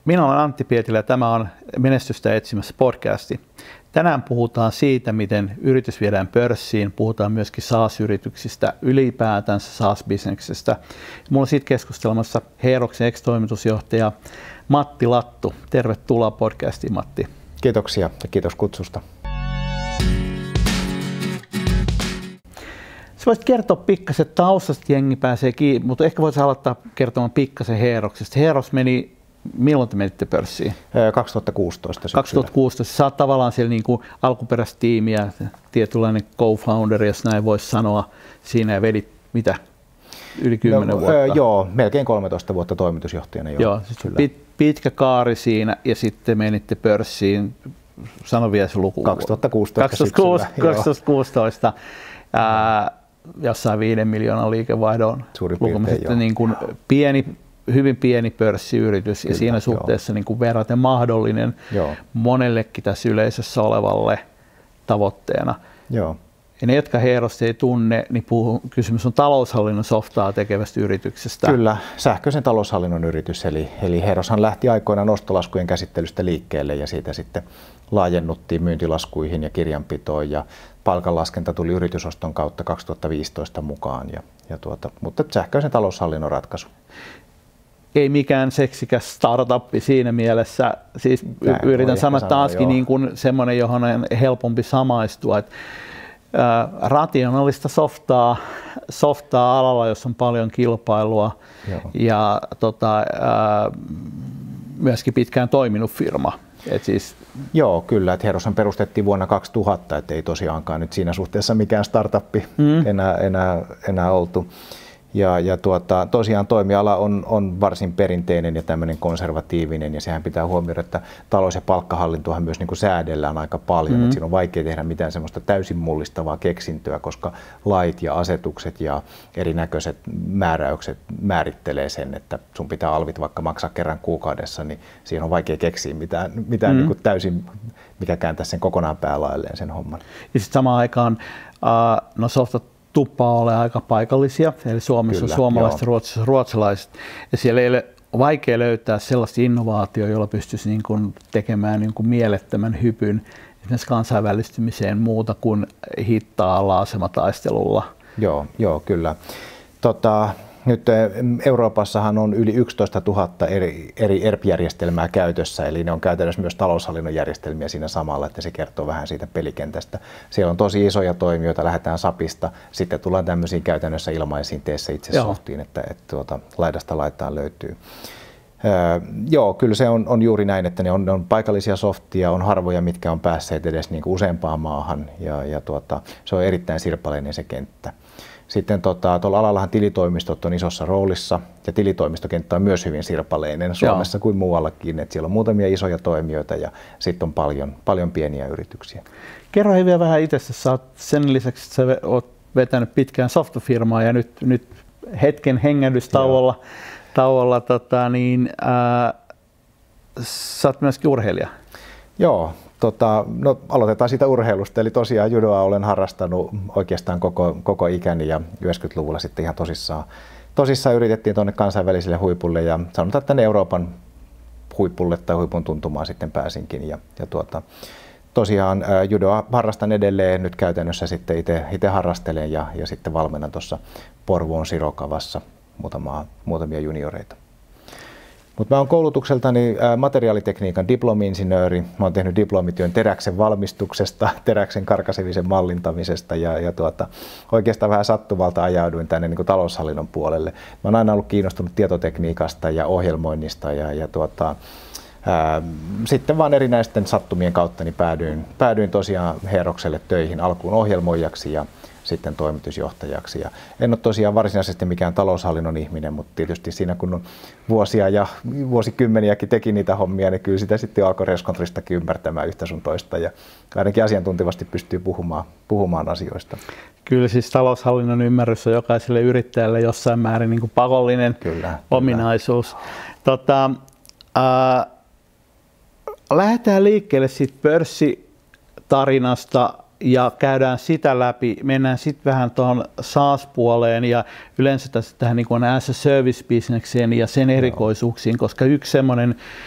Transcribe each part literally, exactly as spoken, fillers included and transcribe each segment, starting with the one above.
Minä olen Antti Pietilä ja tämä on Menestystä etsimässä podcasti. Tänään puhutaan siitä, miten yritys viedään pörssiin. Puhutaan myöskin SaaS-yrityksistä, ylipäätänsä SaaS-bisneksestä. Minulla on siitä keskustelemassa Heeroksen ex-toimitusjohtaja Matti Lattu. Tervetuloa podcastiin, Matti. Kiitoksia ja kiitos kutsusta. Sä voisit kertoa pikkasen taustasta, jengi pääsee kiinni, mutta ehkä voisit aloittaa kertomaan pikkasen Heeroksesta. Heeros meni, milloin te menitte pörssiin? kaksituhattakuusitoista syksyllä. kaksituhattakuusitoista. Sä oot tavallaan siellä niin kuin alkuperäistä tiimiä, tietynlainen co-founder, jos näin voisi sanoa, siinä ja vedit mitä? Yli kymmenen no, vuotta? Öö, joo, melkein kolmetoista vuotta toimitusjohtajana. Joo, joo siis pit, pitkä kaari siinä ja sitten menitte pörssiin, sano vielä se luku. kaksituhattakuusitoista kaksituhattakuusitoista ää, jossain viiden miljoonan liikevaihdon lukumisesta, niin kuin pieni, hyvin pieni pörssiyritys. Kyllä, ja siinä suhteessa niin kuin verraten mahdollinen joo. monellekin tässä yleisössä olevalle tavoitteena. Joo. Ja ne, jotka Heerosta ei tunne, niin puhuu, kysymys on taloushallinnon softaa tekevästä yrityksestä. Kyllä, sähköisen taloushallinnon yritys. Eli, eli Heeroshan lähti aikoinaan ostolaskujen käsittelystä liikkeelle ja siitä sitten laajennuttiin myyntilaskuihin ja kirjanpitoon. Ja palkanlaskenta tuli yritysoston kautta kaksituhattaviisitoista mukaan, ja, ja tuota, mutta sähköisen taloushallinnon ratkaisu. Ei mikään seksikäs startuppi siinä mielessä, siis Näin yritän sanoa taaskin niin kuin semmoinen, johon on helpompi samaistua. Että, ää, rationaalista softaa, softaa alalla, jossa on paljon kilpailua joo. ja tota, ää, myöskin pitkään toiminut firma. Et siis Joo, kyllä. Heeroshan perustettiin vuonna kaksituhatta, et ei tosiaankaan nyt siinä suhteessa mikään startuppi mm. enää, enää, enää oltu. Ja, ja tuota, tosiaan toimiala on, on varsin perinteinen ja tämmöinen konservatiivinen, ja sehän pitää huomioida, että talous- ja palkkahallintohan myös niin kuin säädellään aika paljon. Mm. Et siinä on vaikea tehdä mitään semmoista täysin mullistavaa keksintöä, koska lait ja asetukset ja erinäköiset määräykset määrittelee sen, että sun pitää alvit vaikka maksaa kerran kuukaudessa, niin siihen on vaikea keksiä mitään, mitään mm. niin kuin täysin, mikä kääntäisi sen kokonaan päälailleen sen homman. Ja sitten samaan aikaan uh, no softat tuppaa ole aika paikallisia, eli Suomessa Kyllä, on suomalaiset ja ruotsalaiset, ruotsalaiset. Ja siellä ei ole vaikea löytää sellaista innovaatiota, jolla pystyisi niin kuin tekemään niin kuin mielettömän hypyn esimerkiksi kansainvälistymiseen muuta kuin hittaalla asemataistelulla. Joo, joo kyllä. Tota, nyt Euroopassahan on yli yksitoista tuhatta eri, eri E R P-järjestelmää käytössä, eli ne on käytännössä myös taloushallinnon järjestelmiä siinä samalla, että se kertoo vähän siitä pelikentästä. Siellä on tosi isoja toimijoita, lähdetään SAPista, sitten tullaan tämmöisiin käytännössä ilmaisiin teessä itse Joo. softiin, että, että tuota, laidasta laitaan löytyy. Öö, joo, kyllä se on, on juuri näin, että ne on, ne on paikallisia softia, on harvoja, mitkä on päässeet edes niin kuin useampaan maahan, ja, ja tuota, se on erittäin sirpaleinen se kenttä. Sitten tuolla tota, alallahan tilitoimistot on isossa roolissa, ja tilitoimistokenttä on myös hyvin sirpaleinen Suomessa Joo. kuin muuallakin. Et siellä on muutamia isoja toimijoita ja sitten on paljon, paljon pieniä yrityksiä. Kerro vielä vähän itsestä. Sä oot sen lisäksi, että sä oot vetänyt pitkään softafirmaa ja nyt, nyt hetken hengähdystauolla tauolla, tota, niin, ää, sä oot myöskin urheilija. Joo. Tota, no, aloitetaan siitä urheilusta, eli tosiaan judoa olen harrastanut oikeastaan koko, koko ikäni ja yhdeksänkymmentäluvulla sitten ihan tosissaan, tosissaan yritettiin tuonne kansainväliselle huipulle ja sanotaan, että tänne Euroopan huipulle tai huipun tuntumaan sitten pääsinkin ja, ja tuota, tosiaan ää, judoa harrastan edelleen, nyt käytännössä sitten itse harrastelen ja, ja sitten valmennan tuossa Porvoon Sirokavassa muutamaa, muutamia junioreita. Mutta mä oon koulutukseltani materiaalitekniikan diplomi-insinööri. Mä oon tehnyt diplomityön teräksen valmistuksesta, teräksen karkasevisen mallintamisesta ja, ja tuota, oikeastaan vähän sattuvalta ajauduin tänne niin kuin taloushallinnon puolelle. Mä oon aina ollut kiinnostunut tietotekniikasta ja ohjelmoinnista ja, ja tuota, ää, sitten vaan erinäisten sattumien kautta niin päädyin, päädyin tosiaan Heerokselle töihin alkuun ohjelmoijaksi ja sitten toimitusjohtajaksi. Ja en ole tosiaan varsinaisesti mikään taloushallinnon ihminen, mutta tietysti siinä kun on vuosia ja vuosikymmeniäkin teki niitä hommia, niin kyllä sitä sitten alkoi reskontristakin ymmärtämään yhtä sun toista ja ainakin asiantuntevasti pystyy puhumaan, puhumaan asioista. Kyllä siis taloushallinnon ymmärrys on jokaiselle yrittäjälle jossain määrin niin kuin pakollinen kyllä, ominaisuus. Kyllä. Tota, äh, lähdetään liikkeelle siitä pörssitarinasta. Ja käydään sitä läpi, mennään sitten vähän tuohon SaaS-puoleen ja yleensä tähän niin kuin as a service-bisnekseen ja sen erikoisuuksiin, koska yksi semmoinen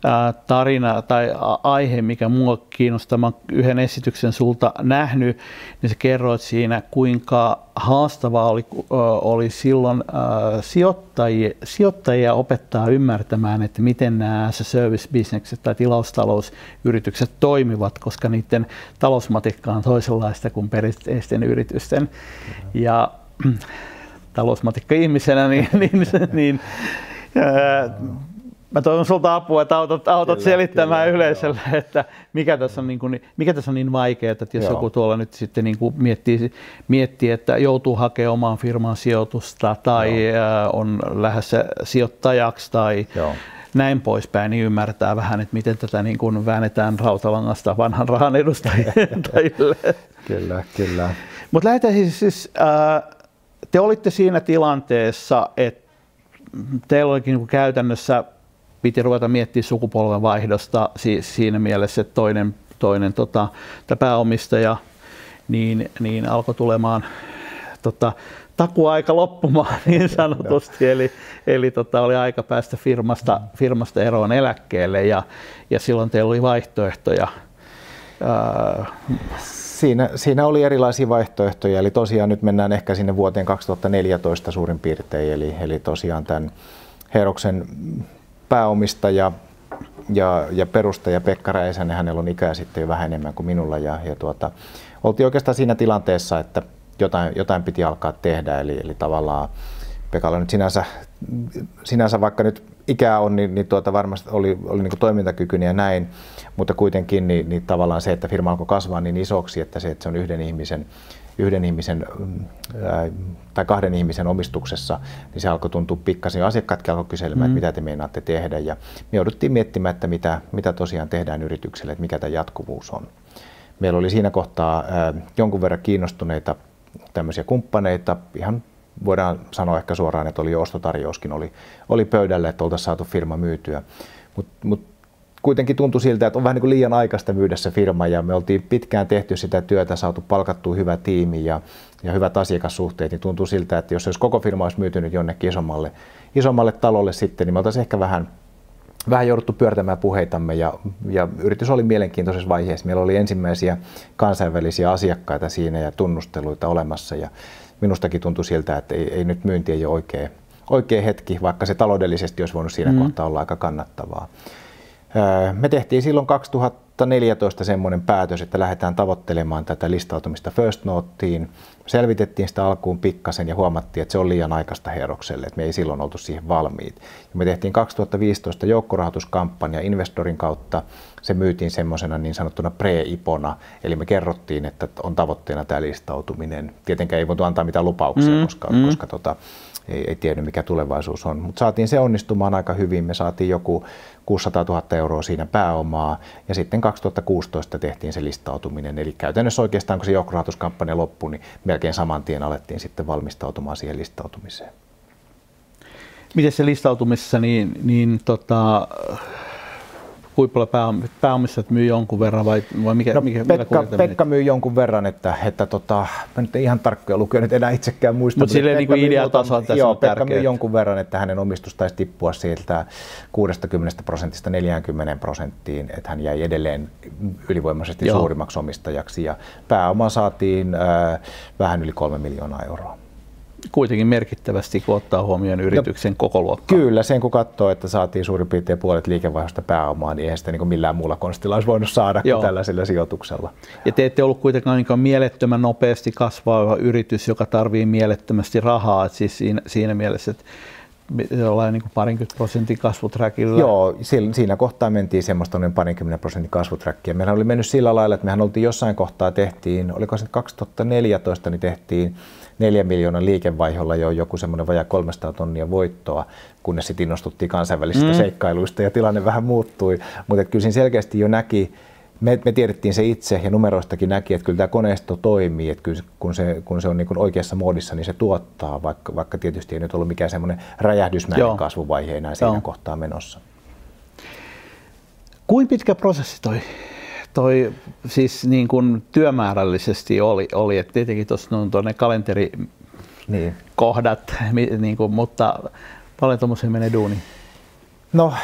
tarina tai aihe, mikä mua kiinnostaa. Mä yhden esityksen sulta nähnyt, niin sä kerroit siinä, kuinka haastavaa oli, oli silloin sijoittajia, sijoittajia opettaa ymmärtämään, että miten nämä as a service-bisnekset tai tilaustalousyritykset toimivat, koska niiden talousmatikka on toisenlaista kuin perinteisten yritysten. Ja talousmatikka-ihmisenä, niin, niin, niin ää, mä toivon sulta apua, että autat, autat kyllä, selittämään kyllä, yleisölle, joo. että mikä tässä on niin, kuin, mikä tässä on niin vaikeaa, että jos joo. joku tuolla nyt sitten niin kuin miettii, miettii, että joutuu hakemaan omaan firmaan sijoitusta tai ää, on lähdössä sijoittajaksi tai joo. näin poispäin, niin ymmärtää vähän, että miten tätä niin kuin väännetään rautalangasta vanhan rahan edustajille. Kyllä, kyllä. Mutta lähdetään siis, siis ää, te olitte siinä tilanteessa, että teillä olikin niin käytännössä piti ruveta miettimään sukupolvenvaihdosta siinä mielessä, että toinen, toinen tota, pääomistaja niin, niin alkoi tulemaan tota, takuaika loppumaan niin sanotusti, eli, eli tota, oli aika päästä firmasta, firmasta eroon eläkkeelle ja, ja silloin teillä oli vaihtoehtoja. Ää, Siinä, siinä oli erilaisia vaihtoehtoja, eli tosiaan nyt mennään ehkä sinne vuoteen kaksituhattaneljätoista suurin piirtein, eli, eli tosiaan tämän Heroksen pääomistaja ja, ja perustaja Pekka Räisänen, hänellä on ikää sitten jo vähän enemmän kuin minulla, ja, ja tuota, oltiin oikeastaan siinä tilanteessa, että jotain, jotain piti alkaa tehdä, eli, eli tavallaan Pekalla nyt sinänsä, sinänsä vaikka nyt ikää on, niin, niin tuota varmasti oli, oli niin kuin toimintakykyinen ja näin, mutta kuitenkin niin, niin tavallaan se, että firma alkoi kasvaa niin isoksi, että se, että se on yhden ihmisen, yhden ihmisen ää, tai kahden ihmisen omistuksessa, niin se alkoi tuntua pikkasen. Jo asiakkaatkin alkoi kyselemään, mm. että mitä te meinaatte tehdä, ja me jouduttiin miettimään, että mitä, mitä tosiaan tehdään yritykselle, että mikä tämä jatkuvuus on. Meillä oli siinä kohtaa ää, jonkun verran kiinnostuneita tämmöisiä kumppaneita, ihan voidaan sanoa ehkä suoraan, että oli jo ostotarjouskin oli, oli pöydällä, että oltaisiin saatu firma myytyä. Mutta mut kuitenkin tuntui siltä, että on vähän niin kuin liian aikaista myydä se firma, ja me oltiin pitkään tehty sitä työtä, saatu palkattua hyvä tiimi ja, ja hyvät asiakassuhteet, niin tuntuu siltä, että jos, jos koko firma olisi myytynyt jonnekin isommalle, isommalle talolle sitten, niin me oltaisiin ehkä vähän, vähän jouduttu pyörtämään puheitamme, ja, ja yritys oli mielenkiintoisessa vaiheessa. Meillä oli ensimmäisiä kansainvälisiä asiakkaita siinä ja tunnusteluita olemassa, ja minustakin tuntui siltä, että ei, ei nyt myynti ei ole oikea, oikea hetki, vaikka se taloudellisesti olisi voinut siinä mm. kohtaa olla aika kannattavaa. Me tehtiin silloin kaksituhattaneljätoista semmoinen päätös, että lähdetään tavoittelemaan tätä listautumista First Noteen. Selvitettiin sitä alkuun pikkasen ja huomattiin, että se on liian aikaista Herokselle, että me ei silloin oltu siihen valmiit. Ja me tehtiin kaksituhattaviisitoista joukkorahoituskampanja investorin kautta. Se myytiin semmoisena niin sanottuna pre-ipona, eli me kerrottiin, että on tavoitteena tämä listautuminen. Tietenkään ei voitu antaa mitään lupauksia, mm, koska, mm. koska tota, ei, ei tiedä mikä tulevaisuus on. Mutta saatiin se onnistumaan aika hyvin. Me saatiin joku kuusisataatuhatta euroa siinä pääomaa, ja sitten kaksituhattakuusitoista tehtiin se listautuminen. Eli käytännössä oikeastaan kun se joukkorahoituskampanja loppui, niin melkein saman tien alettiin sitten valmistautumaan siihen listautumiseen. Miten se listautumisessa, niin, niin tota, kuinka paljon pääomistajat myy jonkun verran vai, vai mikä, no, mikä Pekka, Pekka myy jonkun verran, että, että tota, mä nyt en ihan tarkkoja lukuja nyt enää itsekään muista. Mutta silleen niin ideatasolla tässä joo, on Pekka tärkeää. myy jonkun verran, että hänen omistus taisi tippua sieltä kuudestakymmenestä prosentista neljäänkymmeneen prosenttiin, että hän jäi edelleen ylivoimaisesti joo. suurimmaksi omistajaksi, ja pääoma saatiin äh, vähän yli kolme miljoonaa euroa. Kuitenkin merkittävästi, kun ottaa huomioon yrityksen no, koko luokkaa. Kyllä, sen kun katsoo, että saatiin suurin piirtein puolet liikevaihdosta pääomaa, niin eihän sitä niin millään muulla konstilla olisi voinut saada Joo. kuin tällaisella sijoituksella. Ja te ette ollut kuitenkaan niin mielettömän nopeasti kasvava yritys, joka tarvitsee mielettömästi rahaa, että siis siinä, siinä mielessä, että ollaan niin parinkymmentä prosentin kasvuträkillä. Joo, siinä kohtaa mentiin semmoista noin parinkymmentä prosentin kasvuträkkiä. Mehän oli mennyt sillä lailla, että mehän oltiin jossain kohtaa tehtiin, oliko se kaksituhattaneljätoista, niin tehtiin neljän miljoonan liikevaihdolla jo joku semmoinen vajaa kolmesataa tonnia voittoa, kunnes sitten innostuttiin kansainvälisistä mm. seikkailuista ja tilanne vähän muuttui. Mutta kyllä siinä selkeästi jo näki, me, me tiedettiin se itse ja numeroistakin näki, että kyllä tämä koneisto toimii, että kyllä kun se, kun se on niin kuin oikeassa moodissa, niin se tuottaa, vaikka, vaikka tietysti ei nyt ollut mikään semmoinen räjähdysmäinen Joo. kasvuvaihe enää siinä Joo. kohtaa menossa. Kuinka pitkä prosessi toi? Toi siis niin kuin työmäärällisesti oli, oli että tietenkin tuossa on tuonne kalenterikohdat, niin. niin kuin, mutta paljon tuommoisia menee duuniin? No,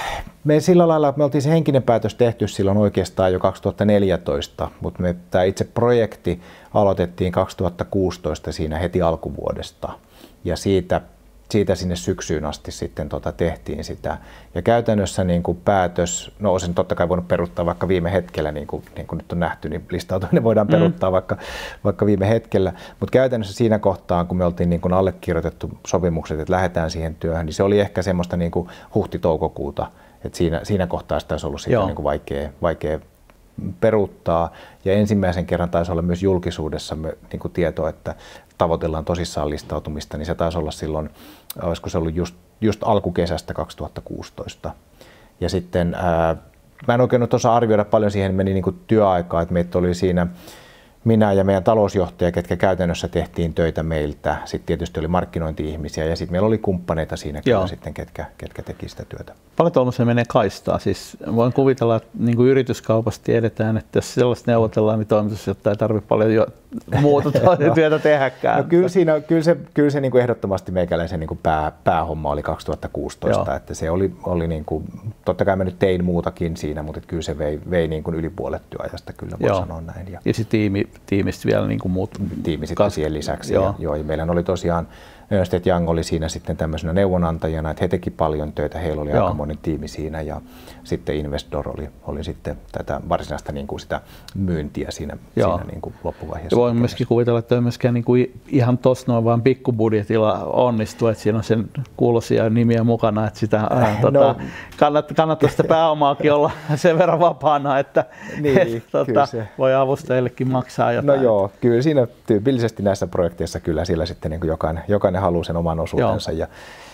Me sillä lailla, me oltiin se henkinen päätös tehty silloin oikeastaan jo kaksituhattaneljätoista, mutta me tämä itse projekti aloitettiin kaksituhattakuusitoista siinä heti alkuvuodesta ja siitä, siitä sinne syksyyn asti sitten tota tehtiin sitä. Ja käytännössä niin kuin päätös, no olisin totta kai voinut peruuttaa vaikka viime hetkellä, niin kuin, niin kuin nyt on nähty, niin listautuminen voidaan peruuttaa mm. vaikka, vaikka viime hetkellä, mutta käytännössä siinä kohtaa, kun me oltiin niin kuin allekirjoitettu sopimukset, että lähdetään siihen työhön, niin se oli ehkä semmoista niin kuin huhti-toukokuuta. Et siinä, siinä kohtaa sitä olisi ollut sitä niin kuin vaikea, vaikea peruuttaa. Ja ensimmäisen kerran taisi olla myös julkisuudessa niin kuin tieto, että tavoitellaan tosissaan listautumista, niin se taisi olla silloin, olisiko se ollut just, just alkukesästä kaksituhattakuusitoista. Ja sitten, ää, mä en oikein osaa arvioida paljon, siihen meni niin kuin työaikaa, että meitä oli siinä minä ja meidän talousjohtaja, ketkä käytännössä tehtiin töitä meiltä. Sitten tietysti oli markkinointi-ihmisiä ja sitten meillä oli kumppaneita siinä, sitten, ketkä, ketkä teki sitä työtä. Paljon tuollaisen menee kaistaa? Siis voin kuvitella, että niin kuin yrityskaupassa tiedetään, että jos sellaista neuvotellaan, niin toimitusjohtaja ei tarvitse paljon jo muuta no, työtä tehdäkään. No, kyllä, siinä, kyllä se, kyllä se niin kuin ehdottomasti meikäläisen niin kuin pää, päähomma oli kaksituhattakuusitoista. Että se oli, oli niin kuin, totta kai mä nyt tein muutakin siinä, mutta kyllä se vei, vei niin kuin yli puolet työajasta, kyllä voi sanoa näin. Ja, ja se tiimi, tiimistä vielä niin kuin muut. Tiimi sitten siihen lisäksi. Joo. Ja, joo, ja meillä oli tosiaan Ernst and Young oli siinä sitten tämmöisenä neuvonantajana, että he teki paljon töitä, heillä oli Joo. aikamoinen tiimi siinä ja sitten Investor oli, oli sitten tätä varsinaista niin kuin sitä myyntiä siinä, siinä niin kuin loppuvaiheessa. Voin myöskin kuvitella, että ei myöskään niin kuin ihan tuossa noin vaan pikkubudjetilla onnistuu, että siinä on sen kuulosia nimiä mukana, että sitä ää, no, tota, kannattaa, kannattaa sitä pääomaakin olla sen verran vapaana, että niin, et, tota, voi avustajillekin maksaa jotain. No joo, kyllä siinä tyypillisesti näissä projekteissa kyllä siellä sitten niin kuin jokainen, jokainen haluaa sen oman osuutensa. Ja,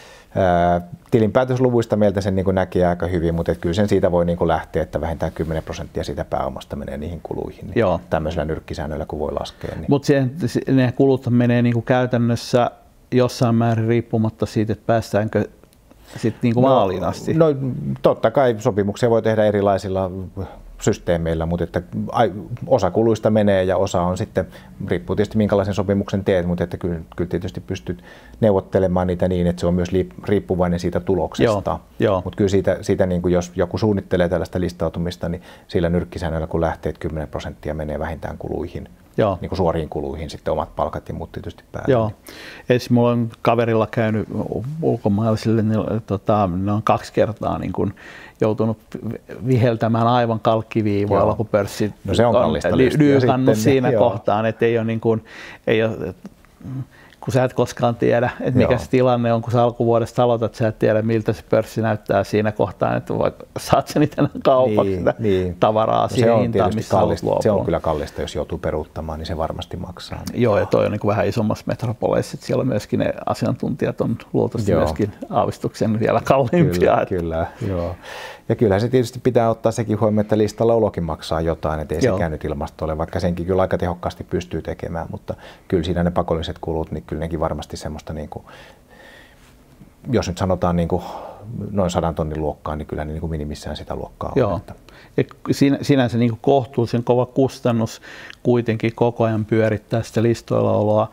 ää, tilinpäätösluvuista meiltä sen niin kuin näkee aika hyvin, mutta kyllä sen siitä voi niin kuin lähteä, että vähintään kymmenen prosenttia siitä pääomasta menee niihin kuluihin. Niin tämmöisellä nyrkkisäännöllä kun voi laskea. Niin. Mutta ne kulut menee niin kuin käytännössä jossain määrin riippumatta siitä, että päästäänkö sitten niin kuin maaliin asti. No, no totta kai sopimuksia voi tehdä erilaisilla systeemeillä, mutta että osa kuluista menee ja osa on sitten, riippuu tietysti minkälaisen sopimuksen teet, mutta että kyllä, kyllä tietysti pystyt neuvottelemaan niitä niin, että se on myös riippuvainen siitä tuloksesta. Mutta kyllä siitä, siitä niin kuin jos joku suunnittelee tällaista listautumista, niin sillä nyrkkisäännöllä kun lähtee, että kymmenen prosenttia menee vähintään kuluihin, niin kuin suoriin kuluihin, sitten omat palkat ja muut tietysti päälle. Joo. Esimerkiksi mulla on kaverilla käynyt ulkomaalaisille, niin tota, ne on kaksi kertaa niin kuin joutunut viheltämään aivan kalkkiviivoilla, kun pörssit no se on on lyykannut siinä joo. kohtaan, että ei ole niin kuin, ei ole, kun sä et koskaan tiedä, että mikä joo. se tilanne on, kun sä alkuvuodesta aloitat, sä et tiedä, miltä se pörssi näyttää siinä kohtaan, että saat sen itse kaupaksi niin, sitä niin. tavaraa no siihen hintaan, missä haluat luopua. Se on kyllä kallista, jos joutuu peruuttamaan, niin se varmasti maksaa. Niin. Joo, ja toi on niin kuin vähän isommassa metropoleissa, että siellä myöskin ne asiantuntijat on luultavasti joo. myöskin aavistuksen vielä kalliimpia. Kyllä, kyllä joo. Ja kyllähän se tietysti pitää ottaa sekin huomioon, että listalla olokin maksaa jotain, ettei Joo. sekään nyt ilmasto ole, vaikka senkin kyllä aika tehokkaasti pystyy tekemään, mutta kyllä siinä ne pakolliset kulut, niin kyllä nekin varmasti semmoista, niin kuin, jos nyt sanotaan niin kuin noin sadan tonnin luokkaa, niin kyllä ne niin kuin minimissään sitä luokkaa on. Joo. Ja siinä, sinänsä niin kuin kohtuullisen kova kustannus kuitenkin koko ajan pyörittää sitä listoilla oloa.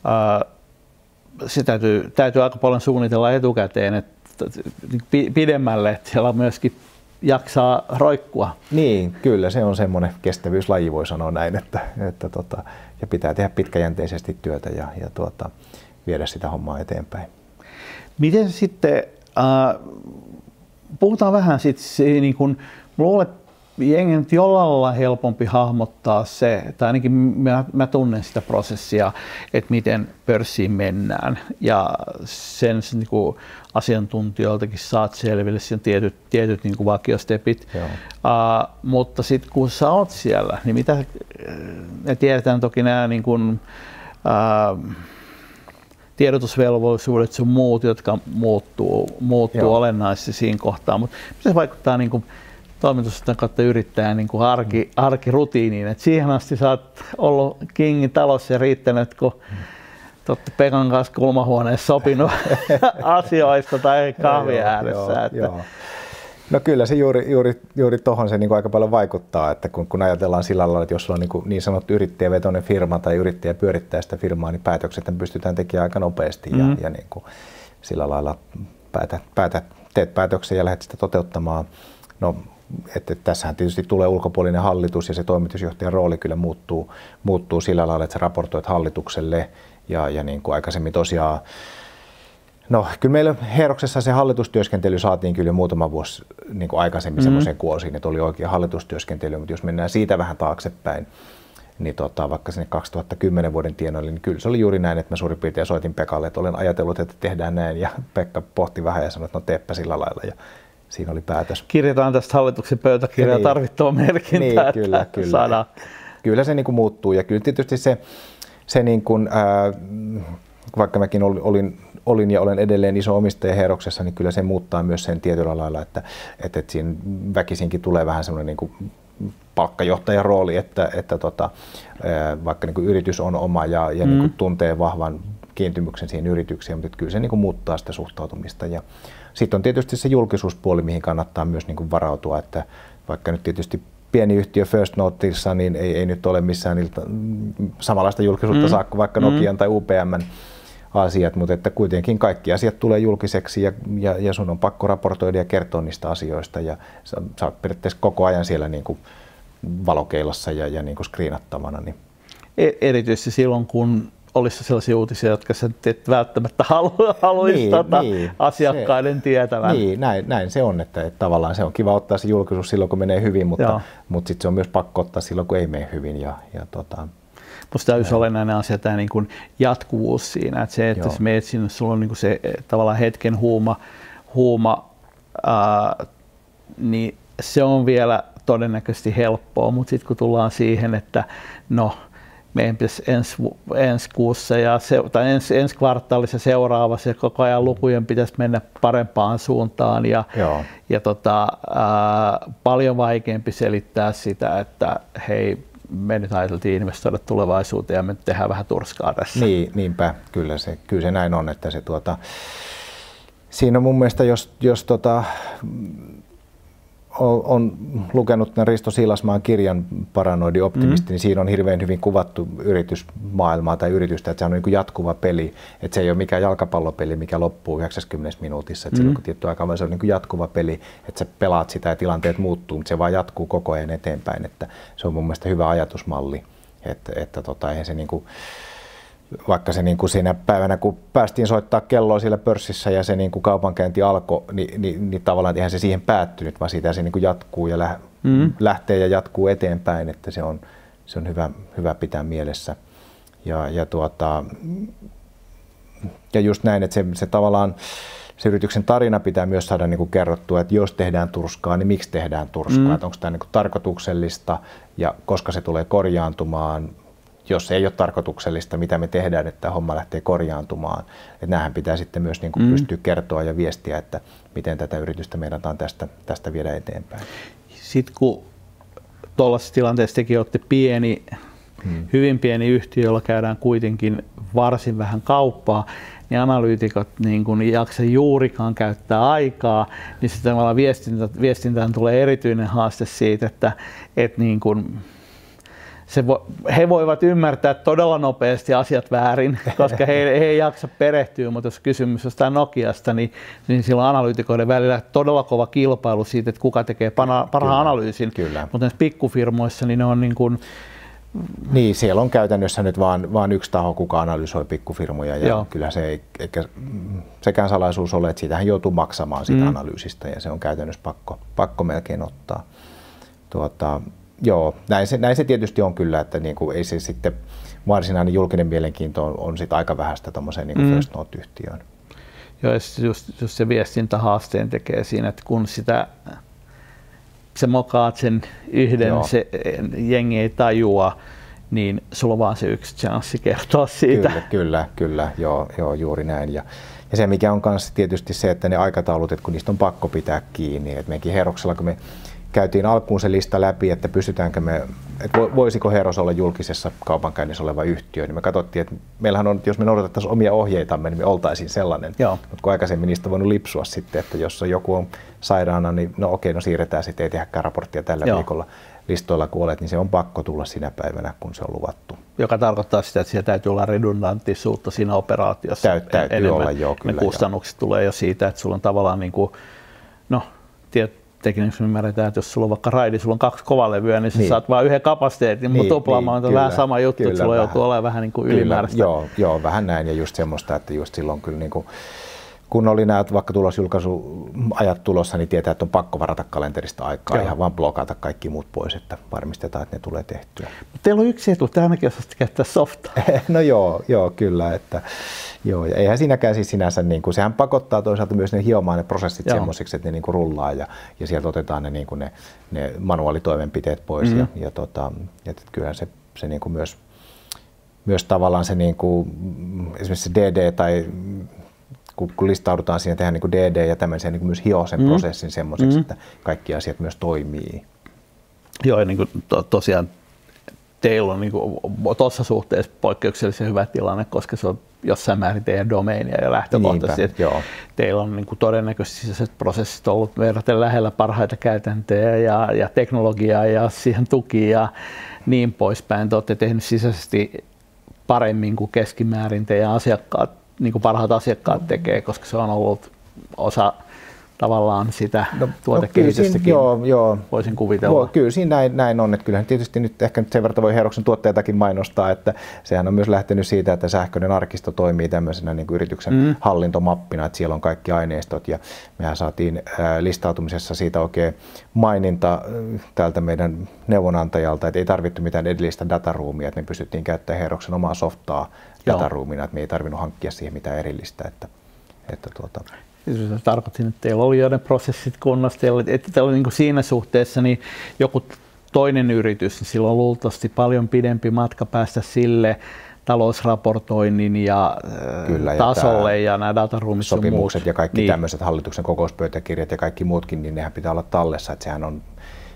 Se täytyy, täytyy aika paljon suunnitella etukäteen, että pidemmälle, että siellä myöskin jaksaa roikkua. Niin, kyllä se on semmoinen kestävyyslaji, voi sanoa näin, että, että tota, ja pitää tehdä pitkäjänteisesti työtä ja, ja tuota, viedä sitä hommaa eteenpäin. Miten sitten, äh, puhutaan vähän sitten, niin kun, luulen, jengen nyt jollain lailla helpompi hahmottaa se, että ainakin mä, mä tunnen sitä prosessia, että miten pörssiin mennään ja sen niin kuin asiantuntijoiltakin saat selville sen tietyt, tietyt niin kuin vakiostepit, uh, mutta sitten kun sä oot siellä, niin mitä, me tiedetään toki nämä niin kuin, uh, tiedotusvelvollisuudet sun muut, jotka muuttuu, muuttuu olennaisesti siinä kohtaa, mutta miten se vaikuttaa niin kuin toimitusjohtajan kautta yrittäjän niin kuin arki, arkirutiiniin, että siihen asti sä oot ollut kingin talossa ja riittänyt, kun te olette Pekan kanssa kulmahuoneessa sopinut asioista tai kahvin ääressä. Joo, että. Joo. No kyllä se juuri, juuri, juuri tuohon se niin kuin aika paljon vaikuttaa, että kun, kun ajatellaan sillä lailla, että jos sulla on niin, kuin niin sanottu yrittäjävetoinen firma tai yrittäjä pyörittää sitä firmaa, niin päätökset pystytään tekemään aika nopeasti mm. ja, ja niin kuin sillä lailla päätät, päätät, teet päätöksen ja lähdet sitä toteuttamaan. no, että tässähän tietysti tulee ulkopuolinen hallitus ja se toimitusjohtajan rooli kyllä muuttuu, muuttuu sillä lailla, että sä raportoit hallitukselle ja, ja niin kuin aikaisemmin tosiaan. No kyllä meillä Heeroksessa se hallitustyöskentely saatiin kyllä muutama vuosi niin kuin aikaisemmin mm-hmm. semmoiseen kuosiin, että oli oikea hallitustyöskentely, mutta jos mennään siitä vähän taaksepäin, niin tota, vaikka sinne kaksituhattakymmenen vuoden tienoille, niin kyllä se oli juuri näin, että mä suurin piirtein soitin Pekalle, että olen ajatellut, että tehdään näin, ja Pekka pohti vähän ja sanoi, että no teepä sillä lailla, ja siinä oli päätös. Kirjataan tästä hallituksen pöytäkirjaa niin, tarvittava merkintä, niin, että kyllä, kyllä. saadaan. Kyllä se niin kuin muuttuu, ja kyllä tietysti se, se niin kuin, ää, vaikka mäkin olin, olin ja olen edelleen iso omistaja Heeroksessa, niin kyllä se muuttaa myös sen tietyllä lailla, että, että, että siinä väkisinkin tulee vähän semmoinen niin kuin palkkajohtajan rooli, että, että tota, vaikka niin kuin yritys on oma ja, ja mm. niin kuin tuntee vahvan kiintymyksen siihen yritykseen, mutta kyllä se niin kuin muuttaa sitä suhtautumista. Ja sitten on tietysti se julkisuuspuoli, mihin kannattaa myös niin kuin varautua, että vaikka nyt tietysti pieni yhtiö First Northissa, niin ei, ei nyt ole missään ilta, samanlaista julkisuutta mm. saa kuin vaikka Nokian mm. tai U P M:n asiat, mutta että kuitenkin kaikki asiat tulee julkiseksi ja, ja, ja sun on pakko raportoida ja kertoa niistä asioista ja sä, sä oot periaatteessa koko ajan siellä niin kuin valokeilassa ja, ja niin kuin screenattavana. Niin. Erityisesti silloin, kun olisi sellaisia uutisia, jotka sä et välttämättä haluaisi niin, tota niin, asiakkaiden se, tietävän. Niin, näin, näin se on, että, että tavallaan se on kiva ottaa se julkisuus silloin, kun menee hyvin, mutta, mutta sitten se on myös pakko ottaa silloin, kun ei mene hyvin. Ja, ja tota, Minusta tämä olisi olennainen asia, tämä niin kuin jatkuvuus siinä, että se, että jos menet sinne, sulla on niin kuin se tavallaan hetken huuma, huuma ää, niin se on vielä todennäköisesti helppoa, mutta sitten kun tullaan siihen, että no, meidän pitäisi ensi, ensi kuussa ja se, tai ensi, ensi kvartaalissa seuraavassa ja koko ajan lukujen pitäisi mennä parempaan suuntaan ja, ja tota, ää, paljon vaikeampi selittää sitä, että hei, me nyt ajateltiin investoida tulevaisuuteen ja me tehdään vähän turskaa tässä. Niin, niinpä, kyllä se, kyllä se näin on, että se tuota, siinä on mun mielestä, jos, jos tota, on, on lukenut Risto Siilasmaan kirjan Paranoidi optimisti, mm. niin siinä on hirveän hyvin kuvattu yritysmaailmaa tai yritystä, että se on niin kuin jatkuva peli, että se ei ole mikään jalkapallopeli, mikä loppuu yhdeksänkymmentä minuutissa, että mm. se on tietty aika, vaan se on niin kuin jatkuva peli, että sä pelaat sitä ja tilanteet muuttuu, mutta se vaan jatkuu koko ajan eteenpäin, että se on mun mielestä hyvä ajatusmalli, että, että tota, eihän se niin kuin, vaikka se niin kuin siinä päivänä, kun päästiin soittaa kelloa siellä pörssissä ja se niin kuin kaupankäynti alkoi, niin, niin, niin tavallaan eihän se siihen päättynyt, vaan siitä se niin kuin jatkuu ja lä- mm. lähtee ja jatkuu eteenpäin, että se on, se on hyvä, hyvä pitää mielessä. Ja, ja, tuota, ja just näin, että se, se tavallaan se yrityksen tarina pitää myös saada niin kuin kerrottua, että jos tehdään turskaa, niin miksi tehdään turskaa, mm. että onko tämä niin kuin tarkoituksellista ja koska se tulee korjaantumaan. Jos ei ole tarkoituksellista, mitä me tehdään, että homma lähtee korjaantumaan. Että näähän pitää sitten myös niin kuin mm. pystyä kertoa ja viestiä, että miten tätä yritystä meinataan tästä, tästä viedä eteenpäin. Sitten kun tuollaisessa tilanteessa tekin olette pieni, hmm. hyvin pieni yhtiö, jolla käydään kuitenkin varsin vähän kauppaa, niin analyytikot niin kun ei jaksa juurikaan käyttää aikaa, niin sitten tavallaan viestintä, viestintään tulee erityinen haaste siitä, että, että niin kun Se vo, he voivat ymmärtää todella nopeasti asiat väärin, koska he, he ei jaksa perehtyä, mutta jos kysymys on jostain Nokiasta, niin, niin silloin analyytikoiden välillä todella kova kilpailu siitä, että kuka tekee pana, parhaan kyllä, analyysin. Kyllä. Mutta näissä pikkufirmoissa niin ne on niin kuin... Niin, siellä on käytännössä nyt vaan, vaan yksi taho, kuka analysoi pikkufirmoja ja Joo. kyllä se ei eikä sekään salaisuus ole, että siitähän joutuu maksamaan siitä mm. analyysistä ja se on käytännössä pakko, pakko melkein ottaa. Tuota, Joo, näin se, näin se tietysti on kyllä, että niin kuin ei se sitten varsinainen julkinen mielenkiinto on, on sit aika vähäistä tommoseen niin kuin mm. First North-yhtiöön. Joo, ja just, just se viestintähaasteen tekee siinä, että kun sitä sä mokaat sen yhden, Joo. se jengi ei tajua, niin sulla on vaan se yksi chanssi kertoa siitä. Kyllä, kyllä, kyllä joo, joo, juuri näin. Ja, ja se mikä on kanssa tietysti se, että ne aikataulut, että kun niistä on pakko pitää kiinni, että mekin Heeroksella, kun me käytiin alkuun se lista läpi, että pystytäänkö me, että voisiko Heeros olla julkisessa kaupankäynnissä oleva yhtiö, niin me katsottiin, että meillähän on, jos me noudatettaisiin omia ohjeitamme, niin me oltaisiin sellainen. Joo. Mutta kun aikaisemmin niistä on voinut lipsua sitten, että jos joku on sairaana, niin no okei, no siirretään sitten, ei tehdäkään raporttia tällä Joo. viikolla listoilla kun olet, niin se on pakko tulla sinä päivänä, kun se on luvattu. Joka tarkoittaa sitä, että siellä täytyy olla redundanttisuutta siinä operaatiossa. Täyt, täytyy enemmän. olla, joo, kyllä. Ne kustannukset jo. tulee jo siitä, että sulla on tavallaan niin kuin, no, tiet, teknisesti ymmärretään, että jos sulla on vaikka raidi, sulla on kaksi kovalevyä, niin sä niin. saat vain yhden kapasiteetin, niin, mutta tuplaamaan niin, on vähän sama juttu, kyllä, että sulla joutuu olemaan vähän niin kuin ylimääräistä. Joo, joo, vähän näin ja just semmoista, että just silloin kyllä niin kuin, kun oli nämä vaikka tulosjulkaisuajat tulossa, niin tietää, että on pakko varata kalenterista aikaa, joo. ihan vaan blokata kaikki muut pois, että varmistetaan, että ne tulee tehtyä. Mutta teillä on yksi etu, että ainakin osaatte käyttää softaa. No joo, joo, kyllä. Että, joo, ja eihän siinäkään siis sinänsä, niin kuin, sehän pakottaa toisaalta myös ne hiomaan ne prosessit semmoisiksi, että ne niin kuin rullaa ja, ja sieltä otetaan ne, niin kuin ne, ne manuaalitoimenpiteet pois. Mm. Ja, ja, tota, ja kyllähän se, se niin kuin myös, myös tavallaan se niin kuin, esimerkiksi se D D tai kun, kun listaudutaan siihen, tehdään niin D D ja tämmöisen niin myös hio sen mm. prosessin semmoiseksi, mm. että kaikki asiat myös toimii. Joo, ja niin kuin to, tosiaan teillä on niin tuossa suhteessa poikkeuksellisen hyvä tilanne, koska se on jossain määrin teidän domeinia ja lähtökohtaisesti. Niinpä, teillä on niin kuin todennäköisesti sisäiset prosessit ollut verraten lähellä parhaita käytäntöjä ja, ja teknologiaa ja siihen tuki ja niin poispäin. Te olette tehneet sisäisesti paremmin kuin keskimäärin teidän asiakkaat, niin kuin parhaat asiakkaat tekee, koska se on ollut osa tavallaan sitä no, tuotekehitystäkin, no joo, joo. voisin kuvitella. Joo, kyllä siinä näin, näin on, että kyllähän tietysti nyt ehkä nyt sen verran voi Heroksen tuotteitakin mainostaa, että sehän on myös lähtenyt siitä, että sähköinen arkisto toimii tämmöisenä niin kuin yrityksen mm. hallintomappina, että siellä on kaikki aineistot ja mehän saatiin ää, listautumisessa siitä oikein maininta täältä meidän neuvonantajalta, että ei tarvittu mitään edellistä dataruumia, että me pystyttiin käyttämään Heroksen omaa softaa dataruumina, että me ei tarvinnut hankkia siihen mitään erillistä. Että, että tuota. Tarkoitin, että teillä oli jo ne prosessit kunnossa, että teillä oli niin kuin siinä suhteessa niin joku toinen yritys, niin sillä on luultavasti paljon pidempi matka päästä sille talousraportoinnin ja Kyllä, tasolle ja, ja nämä dataroomit sopimukset muut. Ja kaikki niin. tämmöiset hallituksen kokouspöytäkirjat ja kaikki muutkin, niin nehän pitää olla tallessa, että sehän on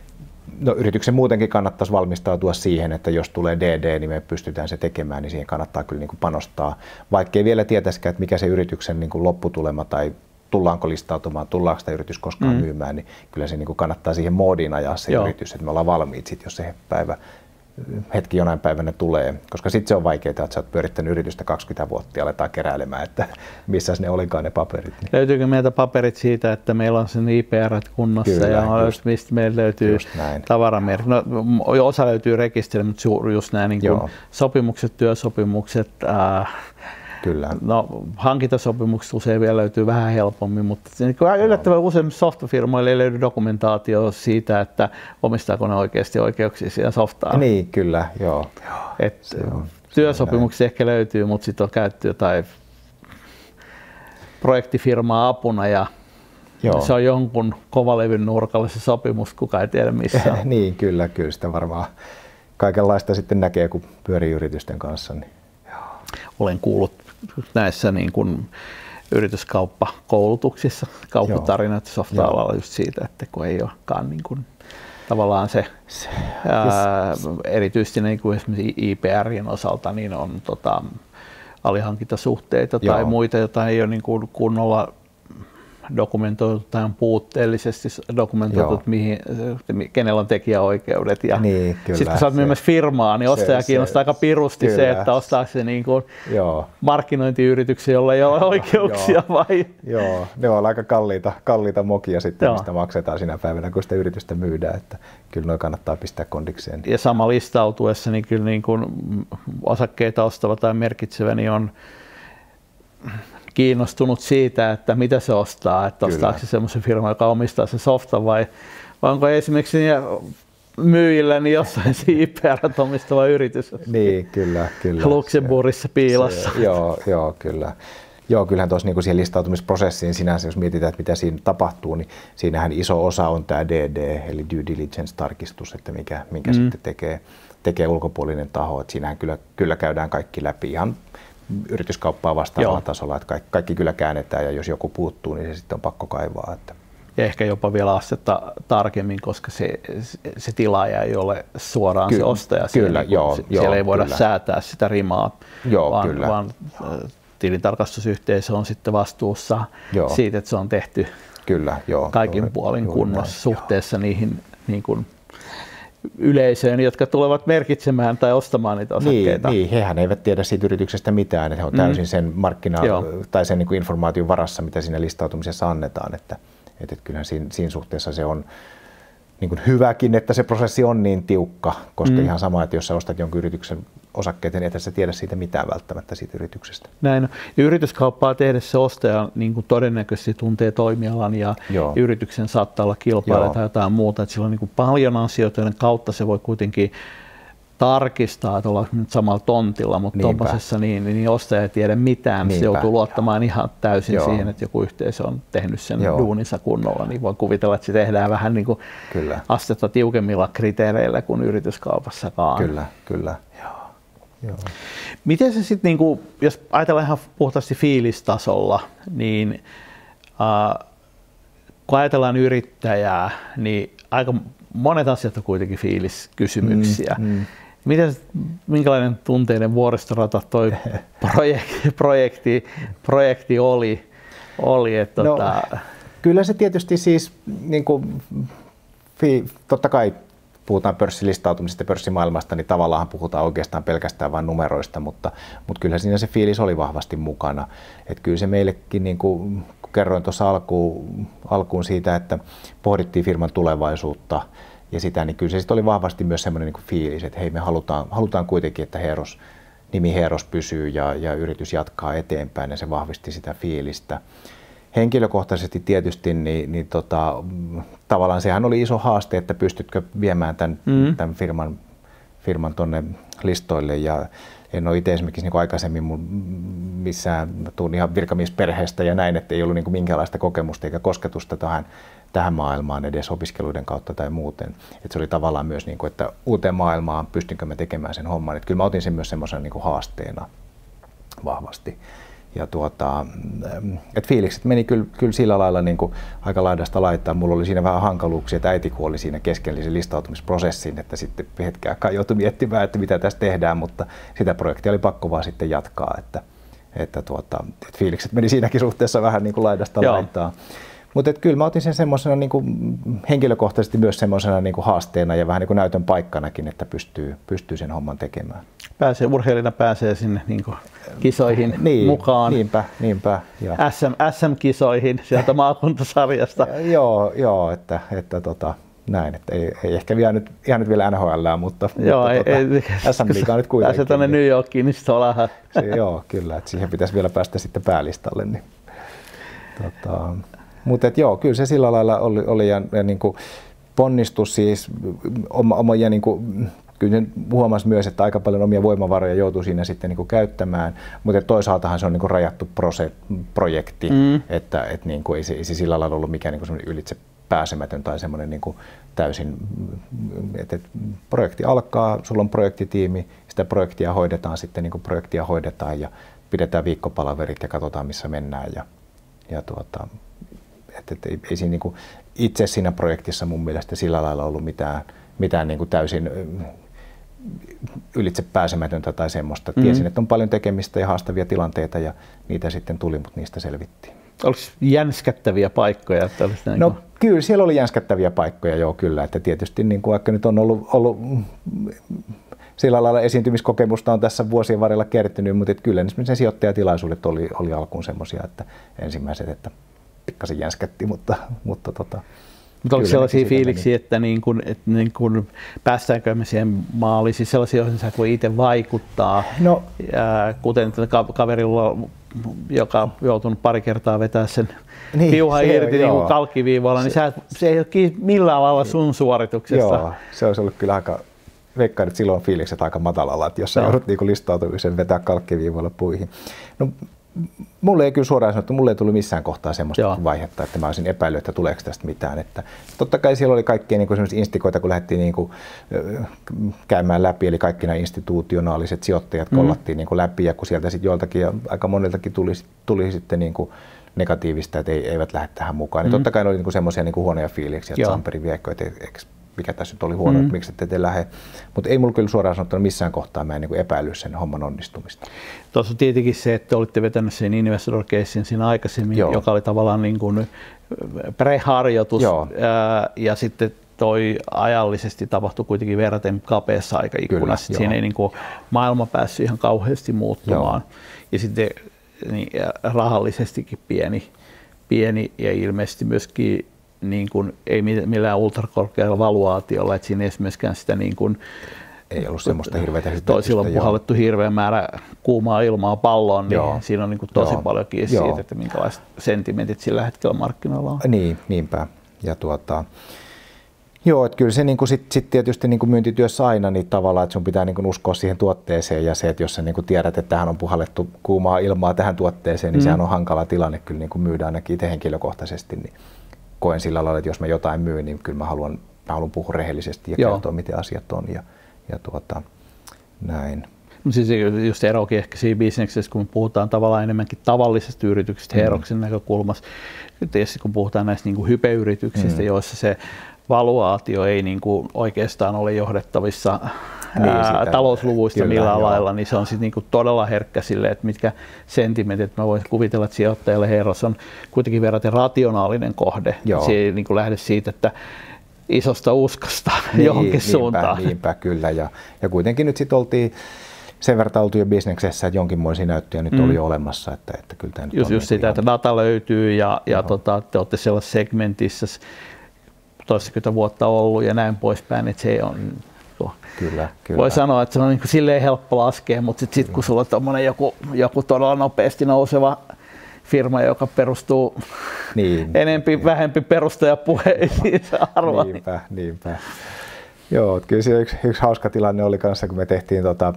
No, yrityksen muutenkin kannattaisi valmistautua siihen, että jos tulee D D, niin me pystytään se tekemään, niin siihen kannattaa kyllä niin kuin panostaa. Vaikka ei vielä tietäisikään, että mikä se yrityksen niin kuin lopputulema tai tullaanko listautumaan, tullaanko sitä yritys koskaan mm. myymään, niin kyllä se niin kuin kannattaa siihen moodiin ajaa se Joo. yritys, että me ollaan valmiit sit, jos se päivä, hetki jonain päivänä tulee. Koska sitten se on vaikeaa, että sä oot pyörittänyt yritystä kaksikymmentä vuotta ja aletaan keräilemään, että missä ne olikaan ne paperit. Niin. Löytyykö meiltä paperit siitä, että meillä on sen I P R kunnossa kyllä, ja just, mistä meillä löytyy tavaramerkki? No, osa löytyy rekisteri, mutta just nämä niin kuin sopimukset, työsopimukset, äh, Kyllä. No, hankintasopimukset usein vielä löytyy vähän helpommin, mutta yllättävän usein softafirmoille ei löydy dokumentaatio siitä, että omistaako ne oikeasti oikeuksia siihen softaan. Niin, kyllä, joo. Et työsopimuksia ehkä löytyy, mutta sitten on käytetty jotain projektifirmaa apuna ja joo. se on jonkun kovalevyn nurkalla se sopimus, kuka ei tiedä missä on. Niin, kyllä, kyllä sitä varmaan kaikenlaista sitten näkee, kun pyörii yritysten kanssa. Niin. Olen kuullut näissä niin kuin yrityskauppakoulutuksissa kauppatarinat softa-alalla just siitä, että kun ei olekaan niin kuin, tavallaan se, se ää, erityisesti niin kuin esimerkiksi I P R:n osalta niin on tota, alihankintasuhteita Joo. tai muita, joita ei ole niin kuin kunnolla dokumentoitu tai on puutteellisesti dokumentoitu, mihin, kenellä on tekijäoikeudet. Ja niin, sitten kun sä oot myymässä firmaa, niin ostaja kiinnostaa aika pirusti kyllä. se, että ostaako se niin kuin markkinointiyrityksen, jolla ei ole oikeuksia Joo. vai? Joo, ne on aika kalliita, kalliita mokia sitten, Joo. mistä maksetaan sinä päivänä, kun sitä yritystä myydään. Että kyllä noin kannattaa pistää kondikseen. Ja sama listautuessa, niin kyllä niin kuin osakkeita ostava tai merkitsevä niin on kiinnostunut siitä, että mitä se ostaa, että kyllä. ostaako se semmoisen firman, joka omistaa se softan vai, vai onko esimerkiksi myyjillä niin jossain se I P R omistava yritys. Niin, kyllä, kyllä. Luxemburgissa piilossa. Se, joo, joo, kyllä. Joo, kyllähän tuossa niinku siihen listautumisprosessiin sinänsä, jos mietitään, että mitä siinä tapahtuu, niin siinähän iso osa on tämä D D, eli due diligence-tarkistus, että mikä, minkä mm. sitten tekee, tekee ulkopuolinen taho. Että siinähän kyllä, kyllä käydään kaikki läpi ihan yrityskauppaa vastaavalla Joo. tasolla, että kaikki, kaikki kyllä käännetään ja jos joku puuttuu, niin se sitten on pakko kaivaa. Että. Ja ehkä jopa vielä astetta tarkemmin, koska se, se tilaaja ei ole suoraan Ky- se ostaja. Kyllä, siellä, joo, siellä joo, ei voida kyllä. säätää sitä rimaa, joo, vaan, kyllä. vaan tilintarkastusyhteisö on sitten vastuussa joo. siitä, että se on tehty kyllä, joo, kaikin joo, puolin joo, kunnossa näin, suhteessa joo. niihin niin kuin yleisöön, jotka tulevat merkitsemään tai ostamaan niitä osakkeita. Niin, niin, hehän eivät tiedä siitä yrityksestä mitään, että he on täysin sen markkina- Joo. tai sen niin kuin informaation varassa, mitä siinä listautumisessa annetaan. Että, että et kyllähän siinä, siinä suhteessa se on niin kuin hyväkin, että se prosessi on niin tiukka, koska mm. ihan sama, että jos sä ostat jonkun yrityksen osakkeita, niin et sä tiedä siitä mitään välttämättä siitä yrityksestä. Näin on. Yrityskauppaa tehdessä ostaja niin kuin todennäköisesti tuntee toimialan ja Joo. yrityksen saattaa olla kilpailija tai jotain muuta. Että sillä on niin kuin paljon asioita, joiden kautta se voi kuitenkin tarkistaa, että ollaan nyt samalla tontilla, mutta tuollaisessa niin, niin ostaja ei tiedä mitään. Niinpä. Se joutuu luottamaan ihan täysin Joo. siihen, että joku yhteisö on tehnyt sen Joo. duuninsa kunnolla. Niin voi kuvitella, että se tehdään vähän niin kuin astetta tiukemmilla kriteereillä kuin yrityskaupassakaan. Kyllä, kyllä. Joo. Joo. Miten se sitten, niin jos ajatellaan ihan puhtaasti fiilistasolla, niin äh, kun ajatellaan yrittäjää, niin aika monet asiat on kuitenkin fiiliskysymyksiä. Mm, mm. Miten, minkälainen tunteiden vuoristorata toi projekti, projekti, projekti oli? oli että no, tota... Kyllä se tietysti siis, niin kuin, fi, totta kai puhutaan pörssilistautumisesta ja pörssimaailmasta, niin tavallaan puhutaan oikeastaan pelkästään vain numeroista, mutta, mutta kyllä siinä se fiilis oli vahvasti mukana. Että kyllä se meillekin, niin kuin kerroin tuossa alkuun, alkuun siitä, että pohdittiin firman tulevaisuutta ja sitä, niin kyllä se sitten oli vahvasti myös semmoinen niin kuin fiilis, että hei, me halutaan, halutaan kuitenkin, että Heeros, nimi Heeros pysyy ja, ja yritys jatkaa eteenpäin ja se vahvisti sitä fiilistä. Henkilökohtaisesti tietysti, niin, niin tota, tavallaan sehän oli iso haaste, että pystytkö viemään tämän, mm. tämän firman, firman tuonne listoille. Ja en ole itse esimerkiksi niin kuin aikaisemmin mun missään, tuun ihan virkamiesperheestä ja näin, että ei ollut niin kuin minkäänlaista kokemusta eikä kosketusta tähän, tähän maailmaan edes opiskeluiden kautta tai muuten. Et se oli tavallaan myös, niin kuin, että uuteen maailmaan pystynkö mä tekemään sen homman. Et kyllä mä otin sen myös semmoisena niin kuin haasteena vahvasti. Ja tuota, et fiilikset meni kyllä, kyllä sillä lailla niin kuin aika laidasta laittaa. Mulla oli siinä vähän hankaluuksia, että äiti kuoli siinä keskellä sen listautumisprosessin, että sitten hetken aikaa joutui miettimään, että mitä tässä tehdään, mutta sitä projektia oli pakko vaan sitten jatkaa, että, että, tuota, että fiilikset meni siinäkin suhteessa vähän niin kuin laidasta Joo. laittaa. Mutta kyllä mä otin sen semmoisena niin kuin henkilökohtaisesti myös semmoisena niin kuin haasteena ja vähän niin kuin näytön paikkanakin, että pystyy, pystyy sen homman tekemään. Pääsee, urheilijana pääsee sinne niin kuin kisoihin niin, mukaan. Niinpä, niinpä. Ja. S M, S M-kisoihin sieltä maakuntasarjasta. joo, joo, että, että tota, näin, että ei, ei ehkä jäänyt, jäänyt vielä N H L:ää, mutta, joo, mutta ei, tota, ei, S M-liigaa nyt kuitenkin. Pääsee tuonne New Yorkiin, niin sitten ollaan. Se, joo, kyllä, että siihen pitäisi vielä päästä sitten päälistalle. Niin, tota, mutta joo, kyllä se sillä lailla oli, oli ja, ja niin kuin ponnistus siis oma, oma ja niin kuin, kyllä huomasi myös, että aika paljon omia voimavaroja joutuu siinä sitten niin kuin käyttämään, mutta toisaaltahan se on niin kuin rajattu prose, projekti, mm. että et niin kuin ei, se, ei se sillä lailla ollut mikään niin kuin ylitse pääsemätön tai semmoinen niin kuin täysin, että et projekti alkaa, sulla on projektitiimi, sitä projektia hoidetaan sitten niin kuin projektia hoidetaan ja pidetään viikkopalaverit ja katsotaan missä mennään ja, ja tuota, että et ei, ei siinä niin kuin itse siinä projektissa mun mielestä sillä lailla ollut mitään, mitään niin kuin täysin ylitse pääsemätöntä tai semmoista. Mm-hmm. Tiesin, että on paljon tekemistä ja haastavia tilanteita ja niitä sitten tuli, mutta niistä selvittiin. Oliko jänskättäviä paikkoja? Että olisi näin no kuin... kyllä, siellä oli jänskättäviä paikkoja, joo kyllä. Että tietysti niin kuin vaikka nyt on ollut, ollut sillä lailla esiintymiskokemusta on tässä vuosien varrella kertynyt, mutta että kyllä esimerkiksi sijoittajatilaisuudet oli, oli alkuun semmoisia, että ensimmäiset, että pikkasen jänskätti, mutta, mutta tota, mutta onko sellaisia fiiliksiä, että, niin kun, että niin kun päästäänkö me siihen maaliin, siis sellaisia, joihin sä voi itse vaikuttaa, no, ja kuten kaverilla, joka joutunut pari kertaa vetää sen niin, piuhan irti niin kuin kalkkiviivalla, niin se, se ei ole millään lailla sun suorituksesta. Joo, se olisi ollut kyllä aika, veikkaan, että silloin fiilikset aika matalalla, että jos sä joudut niin listautumisen vetää kalkkiviivalla puihin. No, mulle ei kyllä suoraan sanottu, mulle ei tullut missään kohtaa semmoista Joo. vaihetta, että mä olisin epäillyt, että tuleeko tästä mitään. Että totta kai siellä oli kaikkia niin kuin instikoita, kun lähdettiin niin kuin, käymään läpi, eli kaikki nämä institutionaaliset sijoittajat mm. kollattiin niin kuin läpi, ja kun sieltä sitten joiltakin ja aika moniltakin tuli, tuli sitten niin kuin negatiivista, että ei, eivät lähde tähän mukaan. Mm. Niin totta kai ne oli niin semmoisia niin huonoja fiiliksiä, että Samperi viekö, että eikö mikä tässä nyt oli huono, mm. että miksi ette te lähde. Mutta ei mulla kyllä suoraan sanottuna missään kohtaa mä en niin epäily sen homman onnistumista. Tuossa on tietenkin se, että olitte vetänyt sen Investor Casen siinä aikaisemmin, Joo. joka oli tavallaan niin kuin preharjoitus ää, ja sitten toi ajallisesti tapahtui kuitenkin verraten kapeassa aikaikkunassa. Kyllä, siinä ei niin kuin maailma päässyt ihan kauheasti muuttumaan. Joo. Ja sitten niin, ja rahallisestikin pieni, pieni ja ilmeisesti myöskin niin kuin, ei millään ultrakorkealla valuaatiolla, että siinä ei myöskään sitä niin kuin, ei ollut semmoista hirveätä hypetystä. Toisilla on puhallettu hirveän määrä kuumaa ilmaa palloon, niin joo. siinä on niin kuin tosi joo. paljon kiinni siitä, että minkälaiset sentimentit sillä hetkellä markkinoilla on. Niin, niinpä. Ja tuota, joo, että kyllä se niin sitten sit tietysti niin kuin myyntityössä aina niin tavallaan, että sun pitää niin kuin uskoa siihen tuotteeseen ja se, että jos sä niin kuin tiedät, että tähän on puhallettu kuumaa ilmaa tähän tuotteeseen, niin mm. sehän on hankala tilanne kyllä niin kuin myydä ainakin itse henkilökohtaisesti. Niin koen sillä lailla, että jos mä jotain myyn, niin kyllä mä haluan, mä haluan puhua rehellisesti ja joo. kertoa, miten asiat on ja, ja tuota, näin. Siis just erokin ehkä siinä bisneksessä, kun me puhutaan tavallaan enemmänkin tavallisesta yrityksestä mm. Heroksen näkökulmasta. Tietysti kun puhutaan näistä niin kuin hypeyrityksistä, mm. joissa se valuaatio ei niin kuin oikeastaan ole johdettavissa niin, ää, talousluvuista kyllä, millään joo. lailla, niin se on sitten niin kuin todella herkkä sille, että mitkä sentimentit. Mä voisin kuvitella, että sijoittajalle Heros on kuitenkin verraten rationaalinen kohde. Se ei niin kuin lähde siitä, että isosta uskosta niin, johonkin niinpä, suuntaan. Niinpä, kyllä. Ja, ja kuitenkin nyt sitten oltiin sen verran oltu jo bisneksessä, että jonkinmoisia näyttöjä nyt mm. oli jo olemassa. Että, että kyllä tämä just, just sitä, ihan... että data löytyy ja, ja tota, te olette sellaisessa segmentissä toistakymmentä vuotta ollut ja näin poispäin, että se on... Kyllä, kyllä. Voi sanoa, että se on niin kuin silleen helppo laskea, mutta sitten sit, kun sulla on tommoinen joku, joku todella nopeasti nouseva firma, joka perustuu niin, enempi, niin. vähempi perustajapuheisiin arvoa. Niinpä, niinpä. Joo, kyllä se yksi, yksi hauska tilanne oli kanssa, kun me tehtiin tota,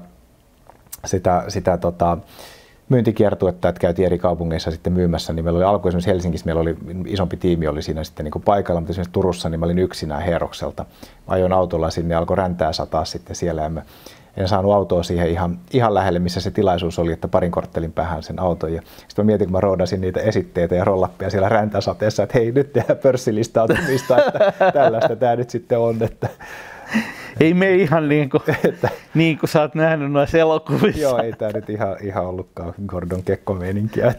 sitä, sitä tota, myyntikiertuetta, että käytiin eri kaupungeissa sitten myymässä, niin meillä oli alkuun esimerkiksi Helsingissä, meillä oli isompi tiimi oli siinä sitten niin kuin paikalla, mutta esimerkiksi Turussa niin mä olin yksinään Herokselta. Mä ajoin autolla sinne ja alkoi räntää sataa sitten siellä ja mä en saanut autoa siihen ihan, ihan lähelle, missä se tilaisuus oli, että parin korttelin päähän sen auton. Ja sitten mä mietin, kun mä roodasin niitä esitteitä ja rollappia siellä räntäsateessa, että hei, nyt tehdään pörssilistautumista, että tällaista tämä nyt sitten on. Että ei me ihan niin kuin, että, niin kuin sä oot nähnyt noissa elokuvissa. Joo, ei tämä nyt ihan, ihan ollutkaan Gordon Gekko-meininkiä.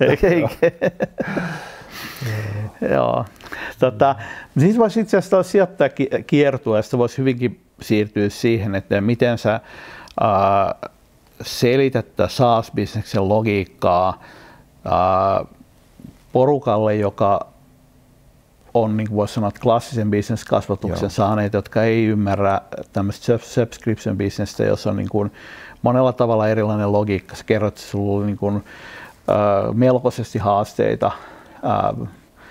Joo. Tota, siis voisi itse asiassa sijoittaa kiertueesta, voisi hyvinkin siirtyä siihen, että miten sä ää, selität tätä SaaS-bisneksen logiikkaa ää, porukalle, joka on, niin kuin voisi sanoa, klassisen bisneskasvatuksen saaneet, jotka ei ymmärrä tämmöistä subscription-bisnestä, jossa on niin kuin monella tavalla erilainen logiikka. Sä kerrot, että sulla oli niin kuin, äh, melkoisesti haasteita äh,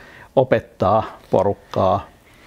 opettaa porukkaa.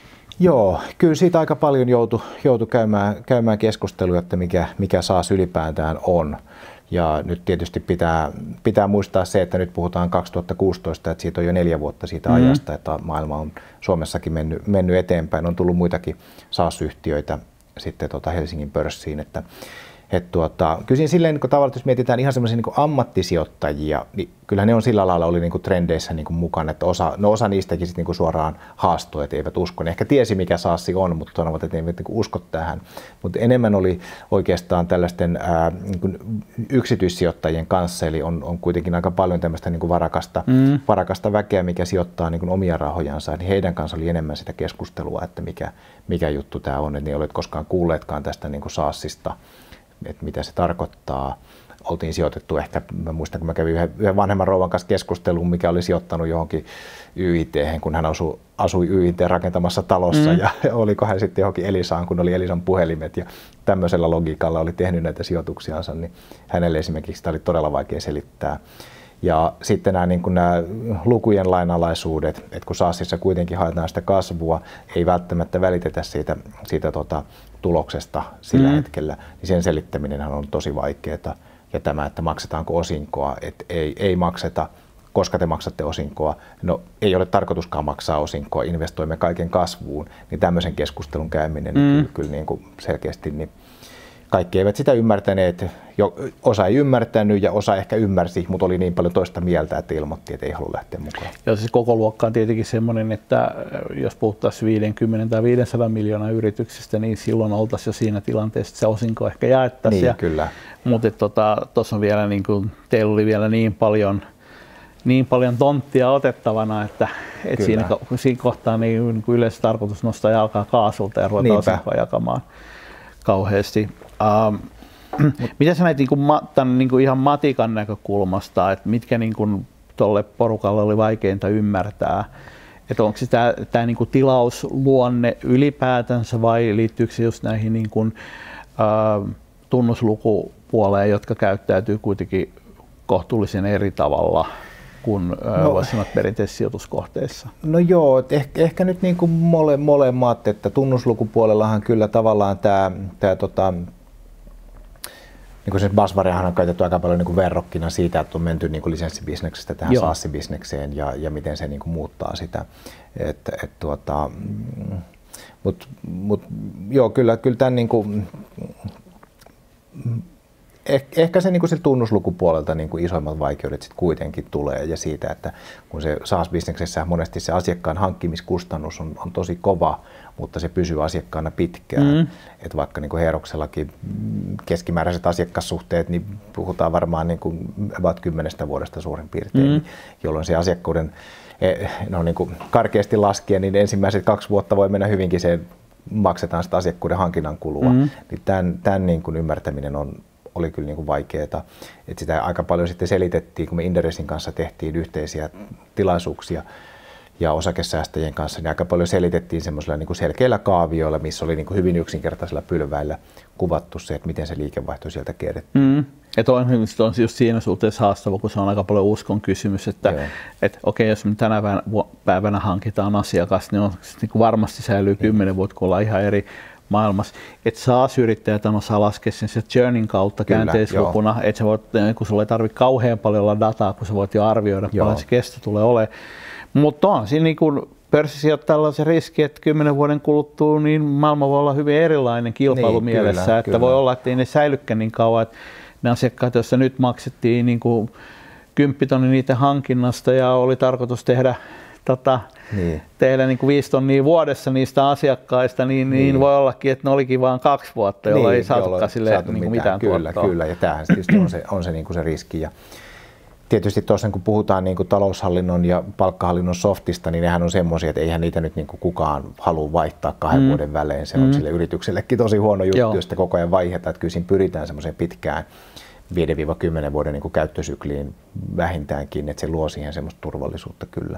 Joo, kyllä siitä aika paljon joutui, joutui käymään, käymään keskustelua, että mikä, mikä SaaS ylipäätään on. Ja nyt tietysti pitää, pitää muistaa se, että nyt puhutaan kaksituhattakuusitoista, että siitä on jo neljä vuotta siitä mm-hmm. ajasta, että maailma on Suomessakin mennyt, mennyt eteenpäin. On tullut muitakin SaaS-yhtiöitä sitten tuota Helsingin pörssiin. Että, et tuota, kyllä siinä silleen, niin tavallaan, jos mietitään ihan semmoisia niin ammattisijoittajia, niin kyllä ne on sillä lailla oli niin kuin trendeissä niin kuin mukana, että osa, no osa niistäkin sit niin kuin suoraan haastoi, että eivät usko. Ne ehkä tiesi, mikä SaaS on, mutta sanovat, että ne eivät niin kuin usko tähän. Mutta enemmän oli oikeastaan tällaisten ää, niin kuin yksityissijoittajien kanssa, eli on, on kuitenkin aika paljon tämmöistä niin kuin varakasta, mm. varakasta väkeä, mikä sijoittaa niin kuin omia rahojansa. Niin heidän kanssa oli enemmän sitä keskustelua, että mikä, mikä juttu tämä on, että ne ei ole koskaan kuulleetkaan tästä niin kuin SaaSista, että mitä se tarkoittaa. Oltiin sijoitettu ehkä, mä muistan kun mä kävin yhden, yhden vanhemman rouvan kanssa keskusteluun, mikä oli sijoittanut johonkin Y I T:hen, kun hän asui, asui Y I T rakentamassa talossa mm. ja oliko hän sitten johonkin Elisaan, kun oli Elisan puhelimet ja tämmöisellä logiikalla oli tehnyt näitä sijoituksiansa, niin hänelle esimerkiksi sitä oli todella vaikea selittää. Ja sitten nämä, niin kuin nämä lukujen lainalaisuudet, että kun SaaSissa kuitenkin haetaan sitä kasvua, ei välttämättä välitetä siitä, siitä tota, tuloksesta sillä mm. hetkellä, niin sen selittäminen on tosi vaikeaa. Ja tämä, että maksetaanko osinkoa, että ei, ei makseta, koska te maksatte osinkoa. No ei ole tarkoituskaan maksaa osinkoa, investoimme kaiken kasvuun, niin tämmöisen keskustelun käyminen mm. niin kyllä, kyllä niin kuin selkeästi niin kaikki eivät sitä ymmärtäneet. Osa ei ymmärtänyt ja osa ehkä ymmärsi, mutta oli niin paljon toista mieltä, että ilmoitti, että ei halua lähteä mukaan. Ja siis koko luokka on tietenkin semmoinen, että jos puhuttaisiin viisikymmentä tai viisisataa miljoonaa yrityksestä, niin silloin oltaisiin jo siinä tilanteessa, että se osinko ehkä jaettaisiin. Niin, kyllä. Mutta tuossa tota, on vielä, niin kuin, teillä oli vielä niin paljon, niin paljon tonttia otettavana, että et siinä, siinä kohtaa niin, niin yleensä tarkoitus nostaa jalkaa kaasulta ja ruveta osinkoa jakamaan kauheasti. Um, mitä sä näet niin kuin, tämän niin kuin ihan matikan näkökulmasta, että mitkä niin kuin, tuolle porukalle oli vaikeinta ymmärtää. Että onko se tämä, tämä niin kuin tilausluonne ylipäätänsä vai liittyykö se just näihin niin kuin, ä, tunnuslukupuoleen, jotka käyttäytyy kuitenkin kohtuullisen eri tavalla kuin no, voisi sanoa perinteisissä sijoituskohteissa? No joo, ehkä, ehkä nyt niin kuin mole, molemmat, että tunnuslukupuolellahan kyllä tavallaan tämä, tämä tota, niin kuin se BuzzWordiahan on käytetty aika paljon niin kuin verrokkina siitä, että on menty niin kuin lisenssibisneksestä tähän SaaS-bisnekseen ja, ja miten se niin kuin muuttaa sitä. Et, et, tuota, mut, mut, joo, kyllä, kyllä tämän niin kuin, eh, ehkä se niin kuin tunnuslukupuolelta niin kuin isoimmat vaikeudet sit kuitenkin tulee ja siitä, että kun se SaaS-bisneksessä monesti se asiakkaan hankkimiskustannus on, on tosi kova, mutta se pysyy asiakkaana pitkään. Mm. Et vaikka niin kuin Heeroksellakin keskimääräiset asiakassuhteet, niin puhutaan varmaan niin kuin about kymmenestä vuodesta suurin piirtein, mm. jolloin se asiakkuuden, no niin kuin karkeasti laskien, niin ensimmäiset kaksi vuotta voi mennä hyvinkin, se maksetaan sitä asiakkuuden hankinnan kulua. Mm. Niin tämän, tämän niin kuin ymmärtäminen on, oli kyllä niin kuin vaikeaa. Et sitä aika paljon sitten selitettiin, kun me Inderesin kanssa tehtiin yhteisiä tilaisuuksia, ja osakesäästäjien kanssa, niin aika paljon selitettiin semmoisilla niin kuin selkeillä kaavioilla, missä oli niin kuin hyvin yksinkertaisilla pylväillä kuvattu se, että miten se liikevaihto sieltä kerättiin. Mm. Että on, on just siinä suhteessa haastava, kun se on aika paljon uskon kysymys, että et, okei, jos me tänä päivänä hankitaan asiakas, niin, on, niin kuin varmasti säilyy kymmenen vuotta, kun ollaan ihan eri maailmassa. Että SaaS-yrittäjät on osaa laskea sen journeyn kautta käänteislukuna, että sä voit, kun sulla ei tarvitse kauhean paljon olla dataa, kun sä voit jo arvioida, joo, paljon se kesto tulee olemaan. Mutta on siinä niin pörssisijoittajalla se riski, että kymmenen vuoden kuluttua niin maailma voi olla hyvin erilainen kilpailumielessä, niin, kyllä, että kyllä. Voi olla, että ei ne säilykään niin kauan, että ne asiakkaat, joissa nyt maksettiin niin kuin kymppitonni niiden hankinnasta ja oli tarkoitus tehdä, tota, niin. tehdä niin kuin viisi tonnia vuodessa niistä asiakkaista, niin, niin. niin voi ollakin, että ne olikin vain kaksi vuotta, jolloin niin, ei saatukaan sille saatu niin mitään, mitään kyllä, tuottoa. Kyllä, ja tämähän tietysti on se, on se, niin kuin se riski. Ja tietysti tuossa kun puhutaan niin kuin taloushallinnon ja palkkahallinnon softista, niin nehän on semmoisia, että eihän niitä nyt niin kuin kukaan halua vaihtaa kahden mm. vuoden välein. Se on mm. sille yrityksellekin tosi huono juttu, Joo. jos koko ajan vaihdetaan. Että kyllä siinä pyritään semmoiseen pitkään viiden kymmenen vuoden niin kuin käyttösykliin vähintäänkin, että se luo siihen semmoista turvallisuutta kyllä.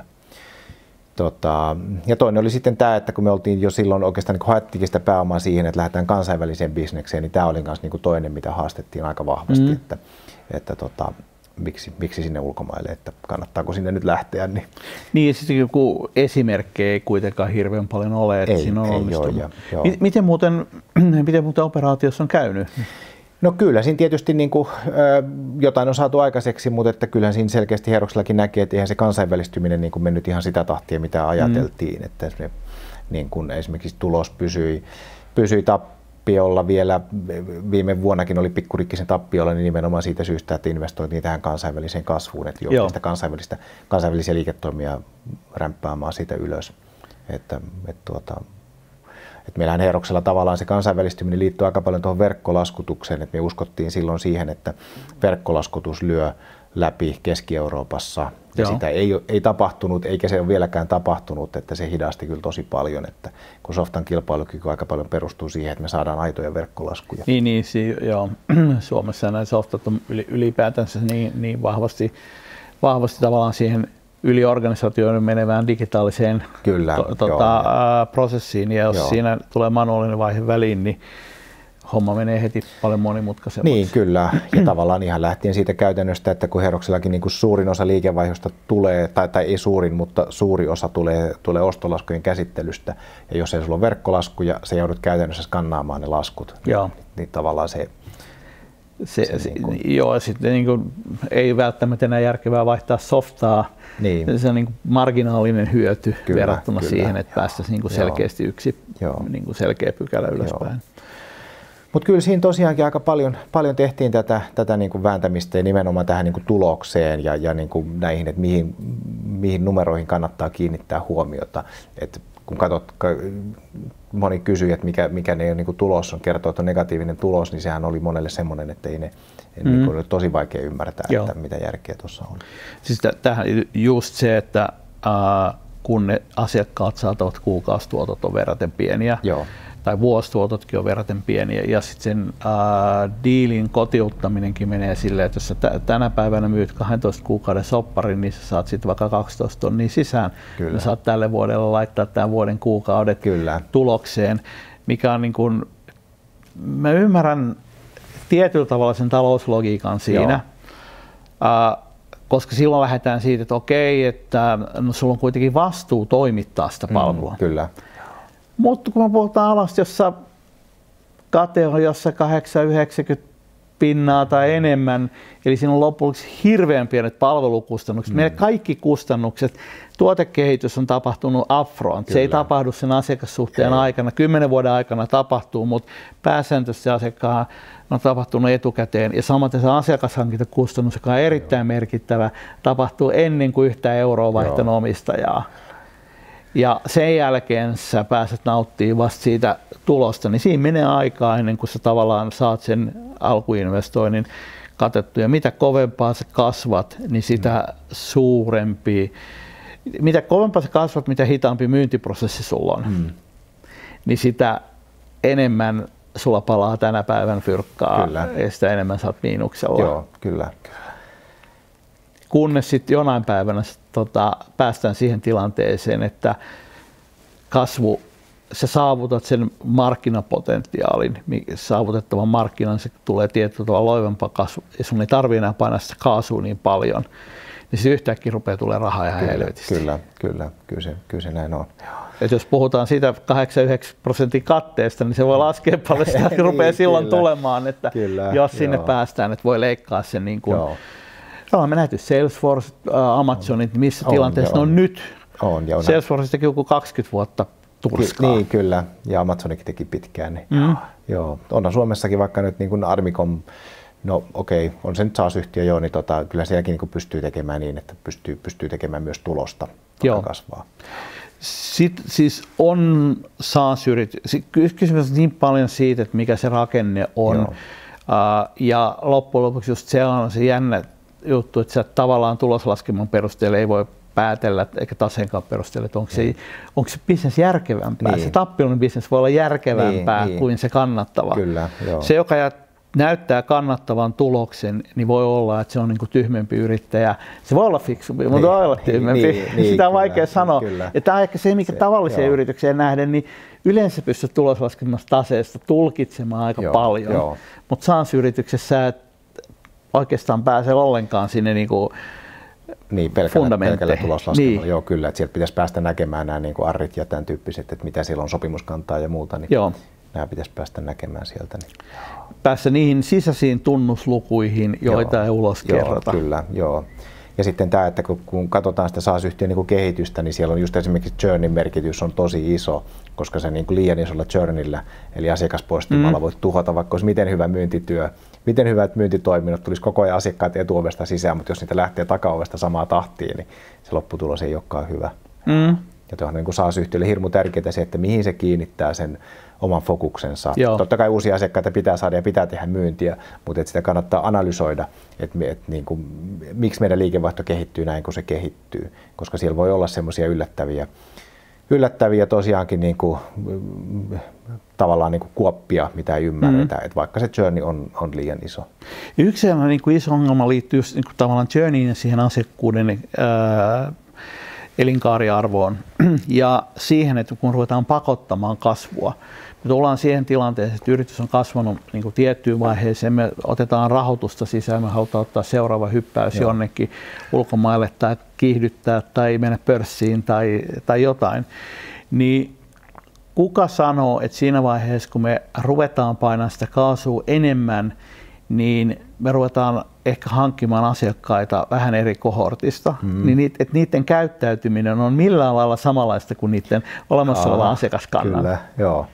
Tota, ja toinen oli sitten tämä, että kun me oltiin jo silloin oikeastaan niin haettikin sitä pääomaa siihen, että lähdetään kansainväliseen bisnekseen, niin tämä oli myös niin kuin toinen, mitä haastettiin aika vahvasti, mm. että, että tota, Miksi, miksi sinne ulkomaille, että kannattaako sinne nyt lähteä. Niin, niin sitten joku esimerkki ei kuitenkaan hirveän paljon ole, että ei, siinä on ei onnistunut. Joo, joo. Miten, muuten, miten muuten operaatiossa on käynyt? No kyllä siinä tietysti niin kuin, jotain on saatu aikaiseksi, mutta että kyllähän siinä selkeästi Heeroksellakin näkee, että eihän se kansainvälistyminen niin kuin mennyt ihan sitä tahtia, mitä ajateltiin. Mm. Että se, niin kuin esimerkiksi tulos pysyi, pysyi tappiolla vielä, viime vuonnakin oli pikkurikkisen tappiolla, niin nimenomaan siitä syystä, että investoitiin tähän kansainväliseen kasvuun, että joutui sitä kansainvälistä, kansainvälisiä liiketoimia rämppäämään siitä ylös. Että, et tuota, et meillähän Heeroksella tavallaan se kansainvälistyminen liittyy aika paljon tuohon verkkolaskutukseen, että me uskottiin silloin siihen, että verkkolaskutus lyö läpi Keski-Euroopassa. Ja Joo. sitä ei, ei tapahtunut, eikä se ole vieläkään tapahtunut, että se hidasti kyllä tosi paljon, että kun softan kilpailukyky aika paljon perustuu siihen, että me saadaan aitoja verkkolaskuja. Niin, niin si, joo. Suomessa nämä softat on ylipäätänsä niin, niin vahvasti, vahvasti tavallaan siihen yliorganisaatioon menevään digitaaliseen kyllä, to, tota, prosessiin, ja jos joo. siinä tulee manuaalinen vaihe väliin, niin homma menee heti paljon monimutkaisemmaksi. Niin, kyllä. Ja tavallaan ihan lähtien siitä käytännöstä, että kun Heeroksellakin niin kuin suurin osa liikevaihdosta tulee, tai, tai ei suurin, mutta suuri osa tulee, tulee ostolaskujen käsittelystä. Ja jos ei sulla ole verkkolaskuja, se joudut käytännössä skannaamaan ne laskut. Joo. Niin, niin tavallaan se... se, se, se niin kuin... Joo, sitten niin kuin, ei välttämättä enää järkevää vaihtaa softaa. Niin. Se on niin kuin marginaalinen hyöty kyllä, verrattuna kyllä, siihen, että päästäisiin niin kuin selkeästi yksi niin kuin selkeä pykälä ylöspäin. Joo. Mutta kyllä siinä tosiaankin aika paljon, paljon tehtiin tätä, tätä niin kuin vääntämistä ja nimenomaan tähän niin kuin tulokseen ja, ja niin kuin näihin, että mihin, mihin numeroihin kannattaa kiinnittää huomiota. Et kun katsot, moni kysyy, että mikä, mikä ne niin kuin tulos on, kertoo, että on negatiivinen tulos, niin sehän oli monelle semmoinen, että ei ne, mm. niin kuin, tosi vaikea ymmärtää, että mitä järkeä tuossa on. Siis tämähän just se, että äh, kun ne asiakkaat saattavat kuukausituotot on verraten pieniä, Joo. tai vuosituototkin on verraten pieniä, ja sitten sen äh, diilin kotiuttaminenkin menee silleen, että jos sä tänä päivänä myyt kahdentoista kuukauden sopparin, niin sä saat sitten vaikka kaksitoista tonnia sisään, Kyllä. ja saat tälle vuodelle laittaa tämän vuoden kuukaudet Kyllä. tulokseen, mikä on niin kuin, mä ymmärrän tietyllä tavalla sen talouslogiikan siinä, äh, koska silloin lähdetään siitä, että okei, että no, sulla on kuitenkin vastuu toimittaa sitä palvelua. Mm, kyllä. Mutta kun me puhutaan alasta, jossa kate on jossain kahdeksankymmentä yhdeksänkymmentä pinnaa tai enemmän, eli siinä on lopuksi hirveän pienet palvelukustannukset. Mm. Meidän kaikki kustannukset, tuotekehitys on tapahtunut upfront. Se ei tapahdu sen asiakassuhteen ei. aikana, kymmenen vuoden aikana tapahtuu, mutta pääsääntöisesti asiakkaan on tapahtunut etukäteen. Ja samaten se asiakashankintakustannus, joka on erittäin Joo. merkittävä, tapahtuu ennen kuin yhtään euroa vaihtanut omistajaa. Ja sen jälkeen sä pääset nauttimaan vasta siitä tulosta, niin siinä menee aikaa ennen kuin sä tavallaan saat sen alkuinvestoinnin katettua. Ja mitä kovempaa sä kasvat, niin sitä suurempi, mitä kovempaa sä kasvat, mitä hitaampi myyntiprosessi sulla on, hmm. niin sitä enemmän sulla palaa tänä päivän fyrkkaa kyllä. ja sitä enemmän sä oot miinuksella. Joo, kyllä. Kunnes sitten jonain päivänä tota, päästään siihen tilanteeseen, että kasvu, sä saavutat sen markkinapotentiaalin, saavutettavan markkinan, se tulee tietyllä tavalla loivempaa kasvu, ja sun ei tarvitse enää painaa sitä kaasua niin paljon, niin se yhtäkkiä rupeaa tulemaan rahaa ihan kyllä, helvetisti. Kyllä, kyllä, kyllä se, kyllä se näin on. Et jos puhutaan siitä kahdeksankymmentäyhdeksän prosentin katteesta, niin se voi laskea paljon, sitä niin, rupeaa silloin kyllä, tulemaan, että kyllä, jos sinne joo. päästään, että voi leikkaa sen niin kuin. Joo. Ollaan me nähty Salesforce, Amazonit, missä on, tilanteessa ne on, on nyt. On, ja on. Salesforce teki joku kaksikymmentä vuotta turskaa. Niin, kyllä. Ja Amazonikin teki pitkään. Niin. Mm. Joo. Onhan Suomessakin vaikka nyt niin kuin Armicom, no okei, okay, on se nyt SaaS-yhtiö jo, niin tota, kyllä sielläkin niin kuin pystyy tekemään niin, että pystyy, pystyy tekemään myös tulosta, joka kasvaa. Sitten siis on SaaS-yritys. Kysymys on niin paljon siitä, että mikä se rakenne on. Uh, ja loppujen lopuksi just se on se jännä juttu, että sä tavallaan tuloslaskelman perusteella ei voi päätellä, eikä taseenkaan perusteella, että onko se, onko se bisnes järkevämpää. Niin. Se tappiollinen bisnes voi olla järkevämpää niin, kuin niin. se kannattava. Kyllä, joo. Se, joka näyttää kannattavan tuloksen, niin voi olla, että se on niin kuin tyhmempi yrittäjä. Se voi olla fiksumpi, niin, mutta voi olla tyhmempi. Niin, niin, Sitä on kyllä, vaikea sanoa. Kyllä. Ja tämä on ehkä se, mikä se, tavalliseen joo. yritykseen nähden, niin yleensä pystyy tuloslaskelmasta taseesta tulkitsemaan aika joo, paljon. Mutta SaaS-yrityksessä et oikeastaan pääse ollenkaan sinne niinku niin, pelkällä, pelkällä tuloslaskelmalla. Niin. Joo, kyllä, että sieltä pitäisi päästä näkemään nämä niin kuin arrit ja tämän tyyppiset, että mitä siellä on sopimuskantaa ja muuta, niin Joo. nämä pitäisi päästä näkemään sieltä. Niin. Päässä niihin sisäisiin tunnuslukuihin, joita joo, ei ulos joo, kerrota. Kyllä, joo. Ja sitten tämä, että kun, kun katsotaan sitä SaaS-yhtiön niin kehitystä, niin siellä on just esimerkiksi churnin merkitys on tosi iso, koska se niin kuin liian isolla churnilla, eli asiakaspoistumalla mm. voit tuhota vaikka olisi miten hyvä myyntityö, miten hyvät myyntitoiminnot, tulisi koko ajan asiakkaat etuovesta sisään, mutta jos niitä lähtee takaovesta samaa tahtiin, niin se lopputulos ei olekaan hyvä. Mm. Ja tuohon niin SaaS-yhtiölle hirmu tärkeää se, että mihin se kiinnittää sen oman fokuksensa. Joo. Totta kai uusia asiakkaita pitää saada ja pitää tehdä myyntiä, mutta että sitä kannattaa analysoida, että, että niin kuin, miksi meidän liikevaihto kehittyy näin, kun se kehittyy. Koska siellä voi olla semmoisia yllättäviä, yllättäviä tosiaankin niin kuin, tavallaan niin kuin kuoppia, mitä ei ymmärretä, mm. että vaikka se journey on, on liian iso. Yksi niin kuin iso ongelma liittyy just, niin kuin tavallaan journeyin ja siihen asiakkuuden ää, elinkaariarvoon ja siihen, että kun ruvetaan pakottamaan kasvua, me tullaan siihen tilanteeseen, että yritys on kasvanut niin kuin tiettyyn vaiheeseen, me otetaan rahoitusta sisään, me halutaan ottaa seuraava hyppäys Joo. jonnekin ulkomaille tai kiihdyttää tai mennä pörssiin tai, tai jotain, niin kuka sanoo, että siinä vaiheessa, kun me ruvetaan painamaan sitä kaasua enemmän, niin me ruvetaan ehkä hankkimaan asiakkaita vähän eri kohortista, mm. niin niit, että niiden käyttäytyminen on millään lailla samanlaista kuin niiden olemassa olevan asiakaskannan. Kyllä, joo.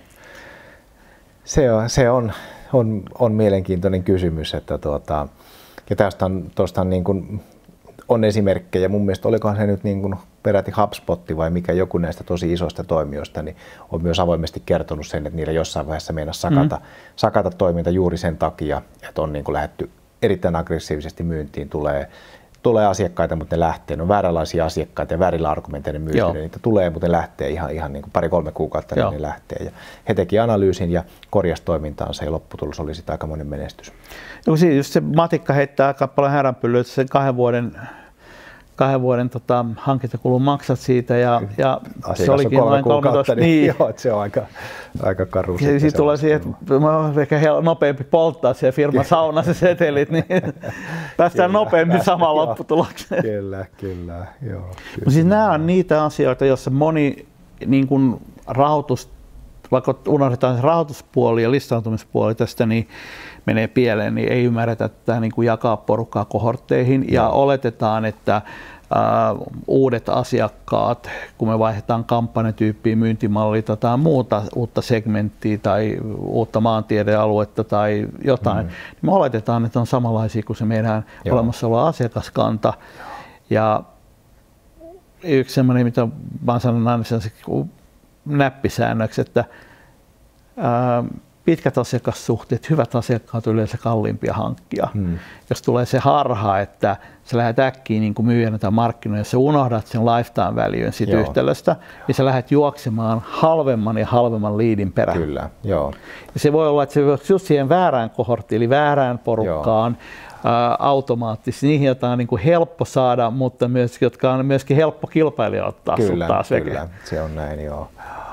Se on, se on, on, on mielenkiintoinen kysymys, että tuota, ja tästä on, tuosta on, niin kuin, on esimerkkejä, mun mielestä olikohan se nyt niin kuin peräti HubSpot vai mikä joku näistä tosi isoista toimijoista, niin on myös avoimesti kertonut sen, että niillä jossain vaiheessa meinasi sakata, mm. sakata toiminta juuri sen takia, että on niin kuin lähdetty erittäin aggressiivisesti myyntiin, tulee tulee asiakkaita, mutta ne lähtee. Ne on vääränlaisia asiakkaita ja väärillä argumenteilla myyty. Niitä tulee, mutta ne lähtee ihan, ihan niin kuin pari-kolme kuukautta, niin ne lähtee. Ja he teki analyysin ja korjasi toimintaansa ja lopputulos oli sitten aikamoinen menestys. Joo, siis just se matikka heittää aika paljon häränpyllyä, että sen kahden vuoden kahden vuoden tota, hankintakulun maksat siitä ja, ja se olikin noin kolmetoista. Niin, niin. Joo, se on aika, aika karu. Siitä tulee siihen, että on ehkä nopeampi polttaa siellä firman saunassa setelit, niin päästään kyllä, nopeammin samaan lopputulokseen. Kyllä, kyllä. Joo, kyllä. Siis nämä on niitä asioita, joissa moni niin kuin rahoitus, vaikka unohdetaan se rahoituspuoli ja listautumispuoli tästä, niin menee pieleen, niin ei ymmärretä tätä niin kuin jakaa porukkaa kohortteihin ja oletetaan, että ää, uudet asiakkaat, kun me vaihdetaan kampanjatyyppiä, myyntimallia tai muuta uutta segmenttiä tai uutta maantiedealuetta tai jotain, mm. niin me oletetaan, että on samanlaisia kuin se meidän Joo. olemassa oleva asiakaskanta. Ja yksi sellainen, mitä mä sanon aina näppisäännöksi, että ää, pitkät asiakassuhteet, hyvät asiakkaat on yleensä kalliimpia hankkia. Hmm. Jos tulee se harha, että sä lähdet äkkiä niin kuin myyjänä tai markkinoilla, jos sä unohdat sen lifetime valueen siitä yhtälöstä, niin sä lähdet juoksemaan halvemman ja halvemman liidin perään. Kyllä, joo. Ja se voi olla, että se voi just siihen väärään kohorttiin, eli väärään porukkaan, ää, automaattisesti, niihin, joita on niin kuin helppo saada, mutta myös, jotka on myöskin helppo kilpailija ottaa kyllä, taas kyllä, veke. Se on näin, joo.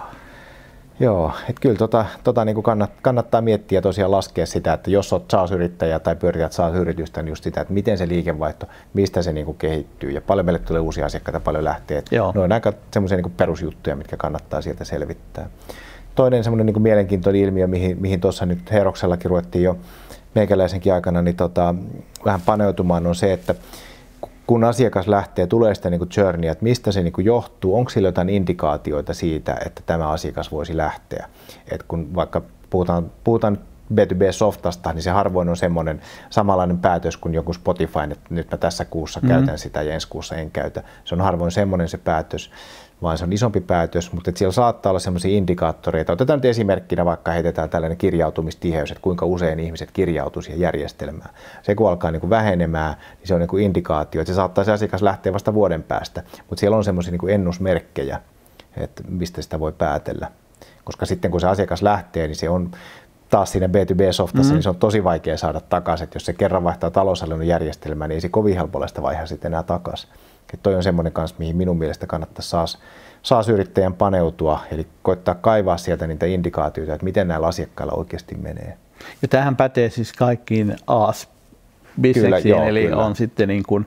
Joo, että kyllä tota, tota niin kuin kannat, kannattaa miettiä tosiaan laskea sitä, että jos olet SaaS-yrittäjä tai pyörität SaaS-yritystä, niin just sitä, että miten se liikevaihto, mistä se niin kuin kehittyy ja paljon meille tulee uusia asiakkaita, paljon lähtee. Ne on aika semmoisia niin kuin perusjuttuja, mitkä kannattaa sieltä selvittää. Toinen semmoinen niin kuin mielenkiintoinen ilmiö, mihin, mihin tuossa nyt Heroksellakin ruvettiin jo meikäläisenkin aikana niin tota, vähän paneutumaan, on se, että kun asiakas lähtee, tulee sitä niin journeyä, että mistä se niin kuin johtuu, onko sillä jotain indikaatioita siitä, että tämä asiakas voisi lähteä. Et kun vaikka puhutaan, puhutaan B two B-softasta, niin se harvoin on semmoinen samanlainen päätös kuin joku Spotify, että nyt mä tässä kuussa mm-hmm. käytän sitä ja ensi kuussa en käytä. Se on harvoin semmoinen se päätös, vaan se on isompi päätös, mutta siellä saattaa olla sellaisia indikaattoreita. Otetaan nyt esimerkkinä, vaikka heitetään tällainen kirjautumistiheys, että kuinka usein ihmiset kirjautuu siihen järjestelmään. Se kun alkaa niin kuin vähenemään, niin se on niin kuin indikaatio, että se saattaa se asiakas lähteä vasta vuoden päästä, mutta siellä on semmoisia niin kuin ennusmerkkejä, että mistä sitä voi päätellä. Koska sitten kun se asiakas lähtee, niin se on taas siinä B two B-softassa, mm-hmm. niin se on tosi vaikea saada takaisin. Että jos se kerran vaihtaa taloushallinnon järjestelmää, niin ei se kovin helpolla sitä vaihtaa sitten enää takaisin. Että toi on semmoinen kanssa, mihin minun mielestä kannattaisi saas, SaaS-yrittäjän paneutua, eli koittaa kaivaa sieltä niitä indikaatioita, että miten näillä asiakkailla oikeasti menee. Ja tämähän pätee siis kaikkiin A S-bisneksiin, eli kyllä. on sitten niin kuin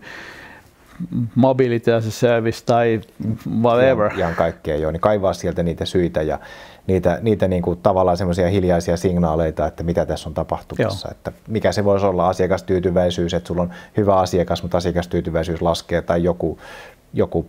mobility as a service tai whatever. Ihan, ihan kaikkea joo, niin kaivaa sieltä niitä syitä ja niitä, niitä niin kuin tavallaan semmoisia hiljaisia signaaleita, että mitä tässä on tapahtumassa. Että mikä se voisi olla asiakastyytyväisyys, että sulla on hyvä asiakas, mutta asiakastyytyväisyys laskee tai joku, joku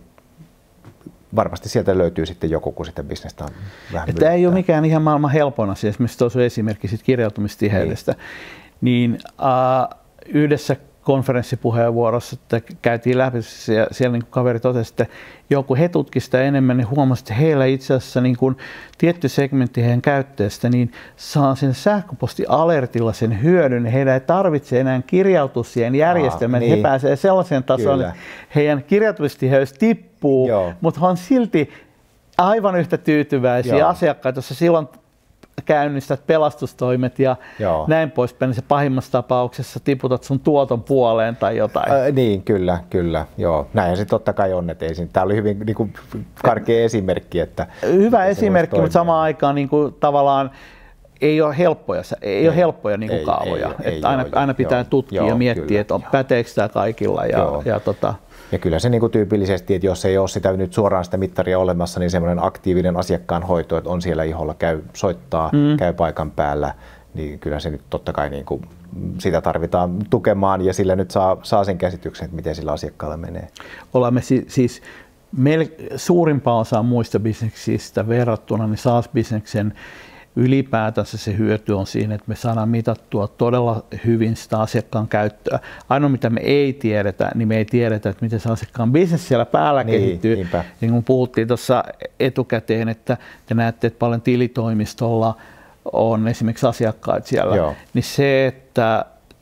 varmasti sieltä löytyy sitten joku, kun sitä bisnestä on vähän Tämä ei ole mikään ihan maailman helpon asia. Esimerkiksi tuossa esimerkki siitä kirjautumistiheydestä. Niin, niin uh, yhdessä konferenssipuheenvuorossa, että käytiin läpi, ja siellä niin kuin kaveri totesi, että joku he tutki sitä enemmän, niin huomasi, että heillä itse asiassa niin kuin tietty segmentti heidän käyttäjästä, niin saa sen sähköpostialertilla sen hyödyn. Heidän ei tarvitse enää kirjautua siihen järjestelmään, niin. He pääsee sellaiseen tasoon, että heidän kirjautumistiheys tippuu, Joo. mutta he on silti aivan yhtä tyytyväisiä Joo. asiakkaita, jossa silloin käynnistät pelastustoimet ja Joo. näin poispäin, niin se pahimmassa tapauksessa tiputat sun tuoton puoleen tai jotain. Ää, niin, kyllä, kyllä. Joo. Näin se totta kai on, että tämä oli hyvin niin kuin, karkea esimerkki. Että, Hyvä esimerkki, mutta samaan aikaan niin kuin, tavallaan ei ole helppoja, ei ei, ole helppoja niin kuin ei, kaavoja. Ei, ei, että aina, aina pitää joo, tutkia joo, ja miettiä, kyllä, että on, päteekö tämä kaikilla. Ja, ja, tota, Ja kyllä se niin kuin tyypillisesti, että jos ei ole sitä nyt suoraan sitä mittaria olemassa, niin semmoinen aktiivinen asiakkaan hoito, että on siellä iholla, käy soittaa, mm. käy paikan päällä, niin kyllä se nyt totta kai niin kuin sitä tarvitaan tukemaan ja sillä nyt saa, saa sen käsityksen, että miten sillä asiakkaalla menee. Olemme si- siis mel- suurimpaan osaan muista bisneksistä verrattuna niin SaaS-bisneksen ylipäätänsä se hyöty on siinä, että me saadaan mitattua todella hyvin sitä asiakkaan käyttöä. Ainoa mitä me ei tiedetä, niin me ei tiedetä, että miten se asiakkaan bisnes siellä päällä niin, kehittyy. Niinpä. Niin kuin puhuttiin tuossa etukäteen, että te näette, että paljon tilitoimistolla on esimerkiksi asiakkaita siellä, Joo. niin se, että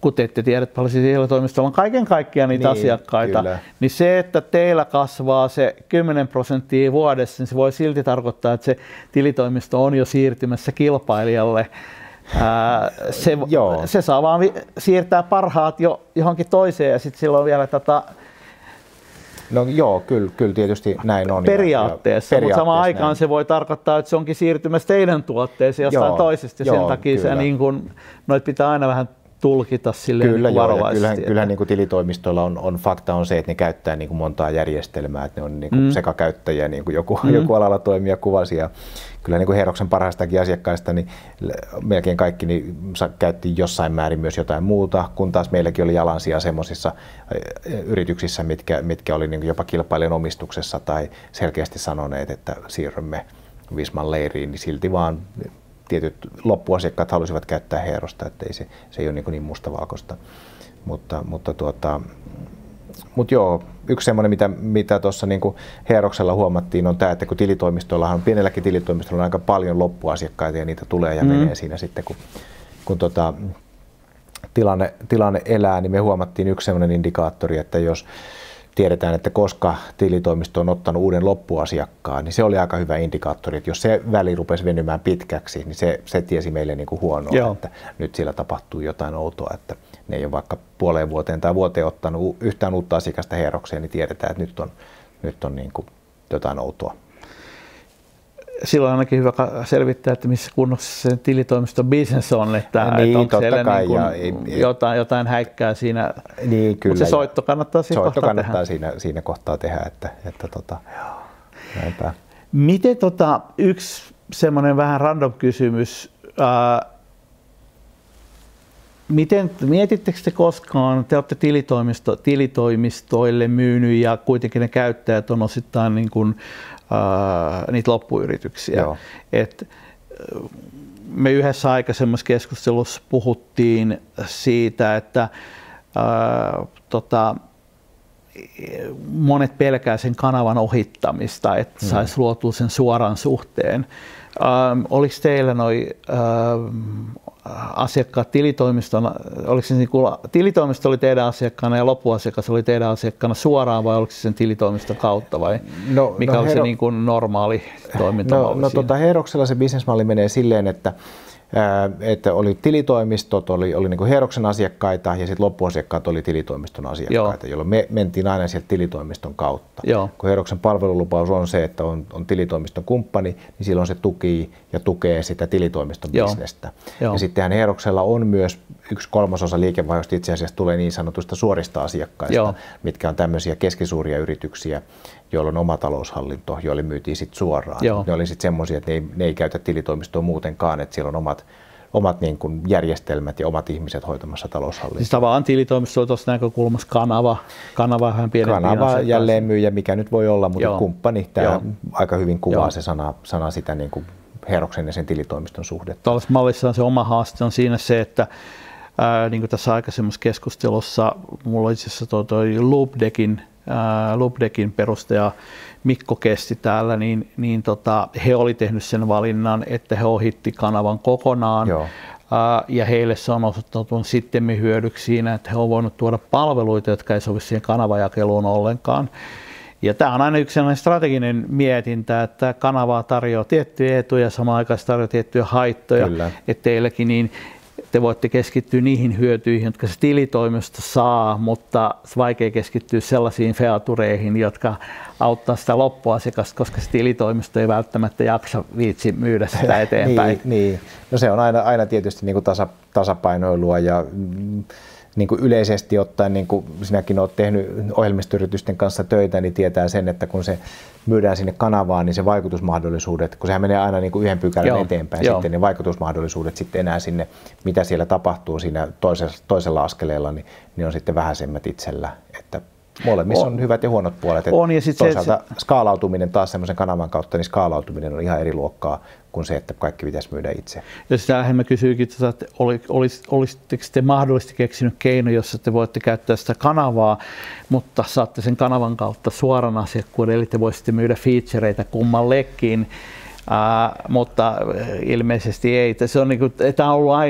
kun te ette tiedä, että paljon tilitoimistolla on kaiken kaikkiaan niitä niin, asiakkaita, kyllä. Niin se, että teillä kasvaa se kymmenen prosenttia vuodessa, niin se voi silti tarkoittaa, että se tilitoimisto on jo siirtymässä kilpailijalle. Ää, se, se saa vaan vi- siirtää parhaat jo johonkin toiseen ja sitten silloin vielä tätä... No joo, kyllä, kyllä tietysti näin on. Periaatteessa, mutta samaan aikaan näin. Se voi tarkoittaa, että se onkin siirtymässä teidän tuotteeseen jostain joo, toisesta ja joo, sen takia se niin kuin, noit pitää aina vähän tulkita silleen kyllä, niin varovaisesti. Kyllähän, kyllähän niin kuin tilitoimistoilla on, on fakta on se, että ne käyttää niin kuin montaa järjestelmää, että ne on niin kuin mm. sekakäyttäjiä, niin kuin joku, mm. joku alalla toimija kuvasi. Ja kyllä niin kuin Heeroksen parhaistakin asiakkaista, niin melkein kaikki niin käytti jossain määrin myös jotain muuta, kun taas meilläkin oli jalansija semmoisissa yrityksissä, mitkä, mitkä oli niin kuin jopa kilpailijan omistuksessa tai selkeästi sanoneet, että siirrymme Visman leiriin, niin silti vaan tietyt loppuasiakkaat halusivat käyttää Heerosta, että ei se, se ei ole niin, niin mustavalkoista. Mutta, mutta, tuota, mutta joo, yksi semmoinen, mitä, mitä tuossa niin Heeroksella huomattiin, on tämä, että kun tilitoimistoillahan, pienelläkin tilitoimistolla on aika paljon loppuasiakkaita ja niitä tulee ja mm. menee siinä sitten, kun, kun tota, tilanne, tilanne elää, niin me huomattiin yksi semmoinen indikaattori, että jos tiedetään, että koska tilitoimisto on ottanut uuden loppuasiakkaan, niin se oli aika hyvä indikaattori, että jos se väli rupesi venymään pitkäksi, niin se, se tiesi meille niin kuin huonoa, Joo. että nyt siellä tapahtuu jotain outoa, että ne ei ole vaikka puoleen vuoteen tai vuoteen ottanut yhtään uutta asiakasta Heerokseen, niin tiedetään, että nyt on, nyt on niin kuin jotain outoa. Silloin on ainakin hyvä selvittää, että missä kunnossa se tilitoimiston business on, että, niin, että onko siellä kai, niin ja, ei, jotain, jotain häikkää siinä, niin, kyllä, mutta se soitto kannattaa siinä soitto kohtaa kannattaa tehdä. Siinä, siinä kohtaa tehdä, että, että tota, näinpä. Miten tota, yksi semmoinen vähän random kysymys, ää, miten, mietittekö te koskaan, te olette tilitoimisto, tilitoimistoille myynyt ja kuitenkin ne käyttäjät on osittain niin kuin, ää, niitä loppuyrityksiä. Et, me yhdessä aikaisemmassa keskustelussa puhuttiin siitä, että ää, tota, monet pelkää sen kanavan ohittamista, että mm. saisi luotua sen suoran suhteen. Ähm, oliko teillä noi ähm, asiakkaat tilitoimiston, oliko se niin kuin, tilitoimisto oli teidän asiakkaana ja loppuasiakas oli teidän asiakkaana suoraan vai oliko se sen tilitoimiston kautta vai no, mikä no, oli Hero... se niin kuin normaali toimintamalli? No, no tota, Heeroksella se bisnesmalli menee silleen, että että oli tilitoimistot, oli, oli niin kuin Heeroksen asiakkaita ja sitten loppuasiakkaat oli tilitoimiston asiakkaita, Joo. jolloin me mentiin aina sieltä tilitoimiston kautta. Joo. Kun Heeroksen palvelulupaus on se, että on, on tilitoimiston kumppani, niin silloin se tuki ja tukee sitä tilitoimiston Joo. bisnestä. Joo. Ja sittenhän Heeroksella on myös yksi kolmasosa liikevaihdosta itse asiassa tulee niin sanotuista suorista asiakkaista, Joo. mitkä on tämmöisiä keskisuuria yrityksiä, joilla on oma taloushallinto, joille myytiin sitten suoraan. Joo. Ne oli sitten semmoisia, että ne ei, ne ei käytä tilitoimistoa muutenkaan, että siellä on omat, omat niin kuin järjestelmät ja omat ihmiset hoitamassa taloushallintoa. Siis tavallaan tilitoimisto on tuossa näkökulmassa kanava, kanava vähän pienempi. Kanava, jälleenmyyjä, mikä nyt voi olla, mutta Joo. kumppani, tämä Joo. aika hyvin kuvaa Joo. se sana, sana sitä niin kuin Heeroksen ja sen tilitoimiston suhdetta. Tuollaisessa mallissa se oma haaste on siinä se, että ää, niin kuin tässä aikaisemmassa keskustelussa, mulla itse asiassa toi, toi Loopdeckin Ää, Loopdeckin perustaja Mikko Kesti täällä, niin, niin tota, he oli tehnyt sen valinnan, että he ohitti kanavan kokonaan. Ää, ja heille se on osoittautunut sitten hyödyksi siinä, että he ovat voineet tuoda palveluita, jotka ei sovi siihen kanavajakeluun ollenkaan. Ja tämä on aina yksi sellainen strateginen mietintä, että kanavaa tarjoaa tiettyjä etuja ja samaan aikaan tarjoaa tiettyjä haittoja, että teilläkin niin te voitte keskittyä niihin hyötyihin, jotka se tilitoimisto saa, mutta se vaikea keskittyä sellaisiin featureihin, jotka auttaa sitä loppuasiakasta, koska se tilitoimisto ei välttämättä jaksa viitsi myydä sitä eteenpäin. niin, niin. No se on aina, aina tietysti niin kuin tasa, tasapainoilua ja mm, niin kuin yleisesti ottaen, niin kuin sinäkin olet tehnyt ohjelmistoyritysten kanssa töitä, niin tietää sen, että kun se myydään sinne kanavaan, niin se vaikutusmahdollisuudet, kun sehän menee aina niin kuin yhden pykälän Joo. eteenpäin, Joo. sitten niin vaikutusmahdollisuudet sitten enää sinne, mitä siellä tapahtuu siinä toisella, toisella askeleella, niin, niin on sitten vähäisemmät itsellä, että molemmissa on, on hyvät ja huonot puolet. On, ja toisaalta se, skaalautuminen taas semmoisen kanavan kautta, niin skaalautuminen on ihan eri luokkaa kuin se, että kaikki pitäisi myydä itse. Ja sitähän mä kysyikin, että olis, olisitteko te mahdollisesti keksinyt keino, jossa te voitte käyttää sitä kanavaa, mutta saatte sen kanavan kautta suoran asiakkuuden, eli te voisitte myydä featureita kummallekin, uh, mutta ilmeisesti ei. Se on niin kuin, tämä on ollut aina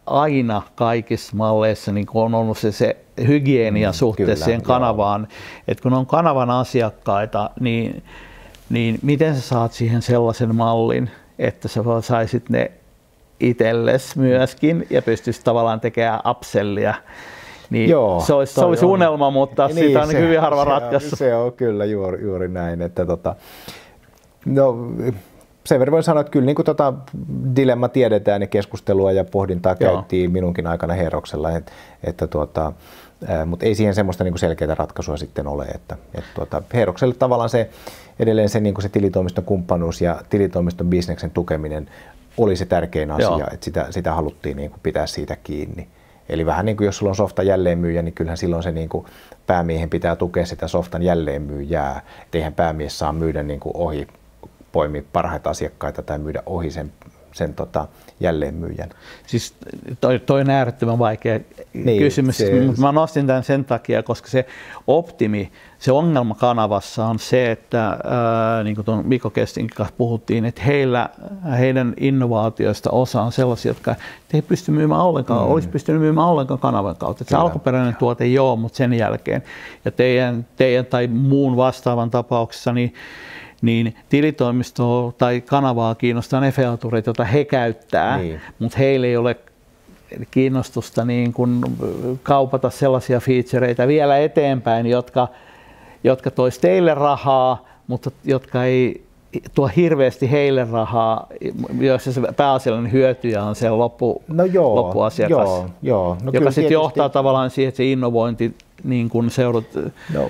aina kaikissa malleissa niin on ollut se, se hygienia mm, suhteessa kyllä, siihen kanavaan. Että kun on kanavan asiakkaita, niin, niin miten sä saat siihen sellaisen mallin, että sä saisit ne itsellesi myöskin ja pystyisit tavallaan tekemään upsellia. Niin joo, se olisi, se olisi unelma, mutta niin, siitä on se, hyvin harva ratkaisu. Se on kyllä juuri, juuri näin. Että tota, no, sen verran voin sanoa, että kyllä niin kuin tota dilemma tiedetään ja keskustelua ja pohdintaa joo. käyttiin minunkin aikana Heeroksella, että, että tuota, mutta ei siihen semmoista niin kuin selkeää ratkaisua sitten ole. Että, että tuota, Heerokselle tavallaan se, edelleen se, niin kuin se tilitoimiston kumppanuus ja tilitoimiston bisneksen tukeminen oli se tärkein asia, joo. että sitä, sitä haluttiin niin kuin pitää siitä kiinni. Eli vähän niin kuin jos sulla on softan jälleenmyyjä, niin kyllähän silloin se niin kuin päämiehen pitää tukea sitä softan jälleenmyyjää. Et eihän päämies saa myydä niin kuin ohi, poimia parhaita asiakkaita tai myydä ohi sen, sen tota jälleenmyyjän. Siis toi, toi on äärettömän vaikea niin, kysymys. Se, mä nostin tämän sen takia, koska se optimi, se ongelma kanavassa on se, että ää, niin kuin tuon Mikko Kestin kanssa puhuttiin, että heillä, heidän innovaatioista osa on sellaisia, jotka ei pysty myymään ollenkaan, mm. olisi pystynyt myymään ollenkaan kanavan kautta. Että se alkuperäinen tuote joo, mutta sen jälkeen. Ja teidän, teidän tai muun vastaavan tapauksessa, niin niin tilitoimistoa tai kanavaa kiinnostaa ne featuret, joita he käyttää, niin. mutta heillä ei ole kiinnostusta niin kuin kaupata sellaisia featureita vielä eteenpäin, jotka, jotka tois teille rahaa, mutta jotka ei tuo hirveästi heille rahaa, joissa se pääasiallinen hyötyjä on se loppu, no joo, loppuasiakas, joo, joo. No joka sitten johtaa tavallaan siihen, että se innovointi niin kun seudut no.